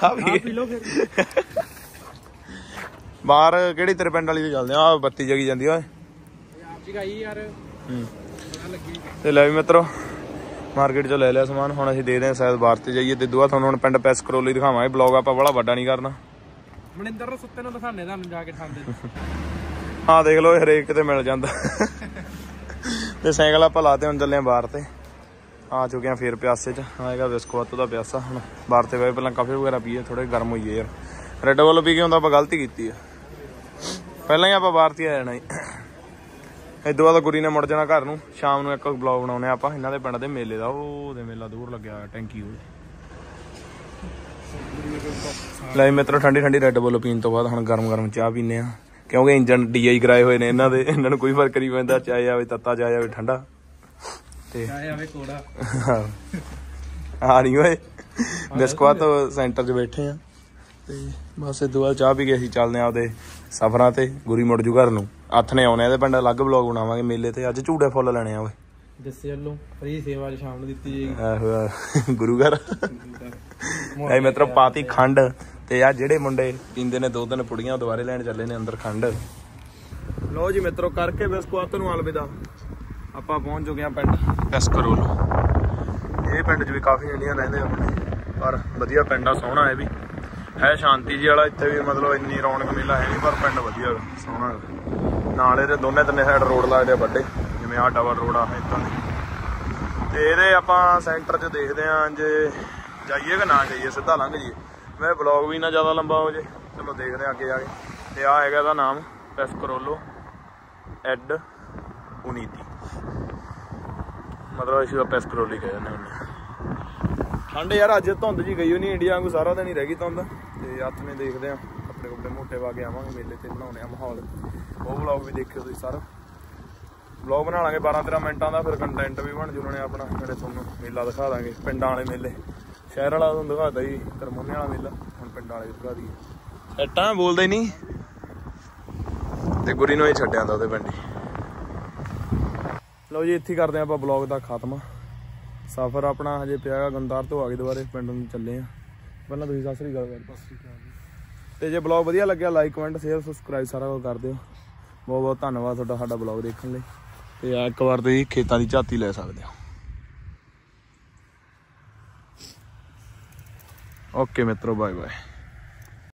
ਬਾਹਰ ਕਿਹੜੀ ਤੇਰੇ ਪਿੰਡ ਵਾਲੀ ਤੇ ਚੱਲਦੇ ਆ, ਬੱਤੀ ਜਗੀ ਜਾਂਦੀ ਓਏ। ਤੇ ਲੈ ਵੀ ਮਿੱਤਰੋ ਮਾਰਕੀਟ 'ਚੋਂ ਲੈ ਲਿਆ ਸਮਾਨ। ਹੁਣ ਅਸੀਂ ਦੇਖਦੇ ਹਾਂ ਸ਼ਾਇਦ ਬਾਹਰ ਤੇ ਜਾਈਏ ਤੇ ਦੁਆ ਤੁਹਾਨੂੰ ਹੁਣ ਪਿੰਡ ਪੈਸ ਕਰੋਲੀ ਦਿਖਾਵਾਂਗੇ। ਬਲੌਗ ਆਪਾਂ ਬੜਾ ਵੱਡਾ ਨਹੀਂ ਕਰਨਾ। ਮਨਿੰਦਰ ਨੂੰ ਸੁੱਤੇ ਨੂੰ ਦਿਖਾਣੇ ਤੁਹਾਨੂੰ ਜਾ ਕੇ ਠੰਡ। ਹਾਂ ਦੇਖ ਲਓ ਹਰੇਕ ਕਿਤੇ ਮਿਲ ਜਾਂਦਾ। ਤੇ ਸਾਈਕਲ ਆਪਾਂ ਲਾਤੇ, ਹੁਣ ਚੱਲੇ ਆ ਬਾਹਰ ਤੇ। ਆ ਚੁੱਕੇ ਆ ਫੇਰ ਪਿਆਸੇ 'ਚ। ਆਏਗਾ ਬਿਸਕੁਟ ਦਾ ਪਿਆਸਾ। ਹੁਣ ਬਾਹਰ ਤੇ ਵੇ ਪਹਿਲਾਂ ਕਾਫੀ ਵਗੈਰਾ ਪੀਏ, ਥੋੜੇ ਗਰਮ ਹੋਈਏ ਯਾਰ। ਰੈੱਡ ਬੁੱਲ ਪੀ ਕੇ ਹੁੰਦਾ ਆਪਾਂ ਗਲਤੀ ਕੀਤੀ ਆ, ਪਹਿਲਾਂ ਹੀ ਆਪਾਂ ਬਾਹਰ ਤੇ ਆ ਜਾਣਾ ਸੀ। ਇਦੋਂ ਬਾਅਦ ਗੁਰੀ ਨੇ ਮੁੜ ਜਾਣਾ ਘਰ ਨੂੰ। ਸ਼ਾਮ ਨੂੰ ਇੱਕ ਬਲੌਗ ਬਣਾਉਣੇ ਆਪਾਂ ਇਹਨਾਂ ਦੇ ਪਿੰਡ ਦੇ ਮੇਲੇ ਦਾ। ਉਹ ਦੇ ਮੇਲਾ ਦੂਰ ਲੱਗਿਆ ਹੋਇਆ ਟੈਂਕੀ ਉਹ। ਲੈ ਮਿੱਤਰੋ ਠੰਡੀ ਠੰਡੀ ਰੈੱਡ ਬੁੱਲ ਪੀਣ ਤੋਂ ਬਾਅਦ ਹੁਣ ਗਰਮ ਗਰਮ ਚਾਹ ਪੀਂਦੇ ਆ, ਕਿਉਂਕਿ ਇੰਜਨ ਡੀ ਆਈ ਕਰਾਏ ਹੋਏ ਨੇ ਇਹਨਾਂ ਦੇ। ਇਹਨਾਂ ਨੂੰ ਕੋਈ ਫਰਕ ਨਹੀਂ ਪੈਂਦਾ, ਚਾਹੇ ਆਵੇ ਤੱਤਾ ਚਾਹੇ ਆਵੇ ਠੰਡਾ। ਤੇ ਆ ਨਹੀਂ ਓਏ ਬਿਸਕੁਟ ਸੈਂਟਰ 'ਚ ਬੈਠੇ ਆ ਤੇ ਬਸ ਇਦੋਂ ਬਾਅਦ ਚਾਹ ਪੀ ਕੇ ਅਸੀਂ ਚੱਲਦੇ ਆ ਆਪਦੇ ਸਫ਼ਰਾਂ ਤੇ। ਗੁਰੀ ਮੁੜ ਜੂ ਘਰ ਨੂੰ। ਹੱਥ ਨੇ ਆਉਣੇ ਇਹਦੇ ਪਿੰਡ, ਅਲੱਗ ਬਲੌਗ ਬਣਾਵਾਂਗੇ ਮੇਲੇ ਤੇ। ਅੱਜ ਝੂੜੇ ਫੁੱਲ ਲੈਣੇ ਆ ਓਏ। ਦੱਸੇ ਵੱਲੋਂ ਫਰੀ ਸੇਵਾ ਸ਼ਾਮ ਨੂੰ ਦਿੱਤੀ ਜਾਏਗੀ। ਆਹੋ ਗੁਰੂ ਘਰ ਐ ਮਿੱਤਰੋ ਪਾਤੀ ਖੰਡ। ਤੇ ਆ ਜਿਹੜੇ ਮੁੰਡੇ ਪੀਂਦੇ ਨੇ ਦੋ ਤਿੰਨ ਪੁੜੀਆਂ ਦੁਬਾਰੇ ਲੈਣ ਚੱਲੇ ਨੇ ਅੰਦਰ ਖੰਡ। ਲਓ ਜੀ ਮਿੱਤਰੋ ਕਰਕੇ ਬਿਸਕੁਟ ਨੂੰ ਅਲਵਿਦਾ। ਆਪਾਂ ਪਹੁੰਚ ਚੁੱਕੇ ਆ ਪਿੰਡ ਪੈਸਕਰੋਲ। ਇਹ ਪਿੰਡ 'ਚ ਵੀ ਕਾਫੀ ਇੰਡੀਅਨ ਰਹਿੰਦੇ ਆਪਣੇ, ਪਰ ਵਧੀਆ ਪਿੰਡ ਆ, ਸੋਹਣਾ ਇਹ ਵੀ ਹੈ, ਸ਼ਾਂਤੀ ਜੀ ਵਾਲਾ। ਇੱਥੇ ਵੀ ਮਤਲਬ ਇੰਨੀ ਰੌਣਕ ਮੇਲਾ ਹੈ ਨਹੀਂ, ਪਰ ਪਿੰਡ ਵਧੀਆ ਸੋਹਣਾ। ਨਾਲ ਇਹਦੇ ਦੋਨੇ ਤਿੰਨੇ ਸਾਈਡ ਰੋਡ ਲੱਗਦੇ ਆ ਵੱਡੇ, ਜਿਵੇਂ ਆਹ ਡਬਲ ਰੋਡ ਆ ਇੱਦਾਂ ਦੇ। ਤੇ ਇਹਦੇ ਆਪਾਂ ਸੈਂਟਰ 'ਚ ਦੇਖਦੇ ਹਾਂ ਜੇ ਜਾਈਏ ਕਿ ਨਾ ਜਾਈਏ, ਸਿੱਧਾ ਲੰਘ ਜਾਈਏ। ਮੈਂ ਬਲੌਗ ਵੀ ਨਾ ਜ਼ਿਆਦਾ ਲੰਬਾ ਹੋ ਜੇ। ਚਲੋ ਦੇਖਦੇ ਹਾਂ ਅੱਗੇ ਜਾ ਕੇ। ਤੇ ਆਹ ਹੈਗਾ ਇਹਦਾ ਨਾਮ ਪੈਸਕਰੋਲੋ ਐਡ ਉਨੀਤੀ, ਮਤਲਬ ਅਸੀਂ ਤਾਂ ਪੈਸਕਰੋਲੀ ਕਹਿ ਦਿੰਦੇ ਹੁੰਦੇ। ਠੰਡ ਯਾਰ ਅੱਜ ਧੁੰਦ ਜੀ ਗਈ ਹੋਈ, ਇੰਡੀਆ ਵਾਂਗੂ ਸਾਰਾ ਦਿਨ ਹੀ ਰਹਿ ਗਈ ਧੁੰਦ। ਤੇ ਹੱਥ ਨੇ ਦੇਖਦੇ ਹਾਂ, ਕੱਪੜੇ ਕੁਪੜੇ ਮੋਟੇ ਪਾ ਕੇ ਆਵਾਂਗੇ ਮੇਲੇ ਤੇ, ਬਣਾਉਣੇ ਆ ਮਾਹੌਲ। ਉਹ ਬਲੌਗ ਵੀ ਦੇਖਿਓ ਤੁਸੀਂ ਸਾਰਾ। ਬਲੌਗ ਬਣਾ ਲਾਂਗੇ ਬਾਰਾਂ ਤੇਰਾਂ ਮਿੰਟਾਂ ਦਾ, ਫਿਰ ਕੰਟੈਂਟ ਵੀ ਬਣ ਜੂ ਨੇ ਆਪਣਾ। ਜਿਹੜੇ ਤੁਹਾਨੂੰ ਮੇਲਾ ਦਿਖਾ ਦਾਂਗੇ, ਪਿੰਡਾਂ ਵਾਲੇ ਮੇਲੇ। ਸ਼ਹਿਰ ਵਾਲਾ ਤੁਹਾਨੂੰ ਦਿਖਾਤਾ ਜੀ ਕਰਮੋਨੇ ਵਾਲਾ ਮੇਲਾ, ਹੁਣ ਪਿੰਡਾਂ ਵਾਲੇ ਦਿਖਾ ਦਈਏ। ਇੱਟਾਂ ਬੋਲਦਾ ਹੀ ਨਹੀਂ। ਤੇ ਗੁਰੀ ਨੂੰ ਹੀ ਛੱਡਿਆ ਤਾਂ ਉਹਦੇ ਪਿੰਡ ਹੀ। ਲਓ ਜੀ ਇੱਥੇ ਕਰਦੇ ਆਪਾਂ ਬਲੌਗ ਦਾ ਖਾਤਮਾ। ਸਫ਼ਰ ਆਪਣਾ ਹਜੇ ਪਿਆ ਗੰਦਾਰ ਤੋਂ ਆ ਗਏ ਦੁਬਾਰੇ ਪਿੰਡ ਨੂੰ ਚੱਲੇ ਆ। ਪਹਿਲਾਂ ਤੁਸੀਂ ਸਤਿ ਸ੍ਰੀ ਅਕਾਲ ਕਰ। ਸਤਿ ਸ੍ਰੀ ਅਕਾਲ। ਤੇ ਜੇ ਬਲੌਗ ਵਧੀਆ ਲੱਗਿਆ ਲਾਈਕ ਕਮੈਂਟ ਸ਼ੇਅਰ ਸਬਸਕ੍ਰਾਈਬ ਸਾਰਾ ਕੁਝ ਕਰ ਦਿਓ। ਬਹੁਤ ਬਹੁਤ ਧੰਨਵਾਦ ਤੁਹਾਡਾ ਸਾਡਾ ਬਲੌਗ ਦੇਖਣ ਲਈ। ਤੇ ਇੱਕ ਵਾਰ ਤੁਸੀਂ ਖੇਤਾਂ ਦੀ ਝਾਤੀ ਲੈ ਸਕਦੇ ਹੋ। ਓਕੇ ਮਿੱਤਰੋ, ਬਾਏ ਬਾਏ।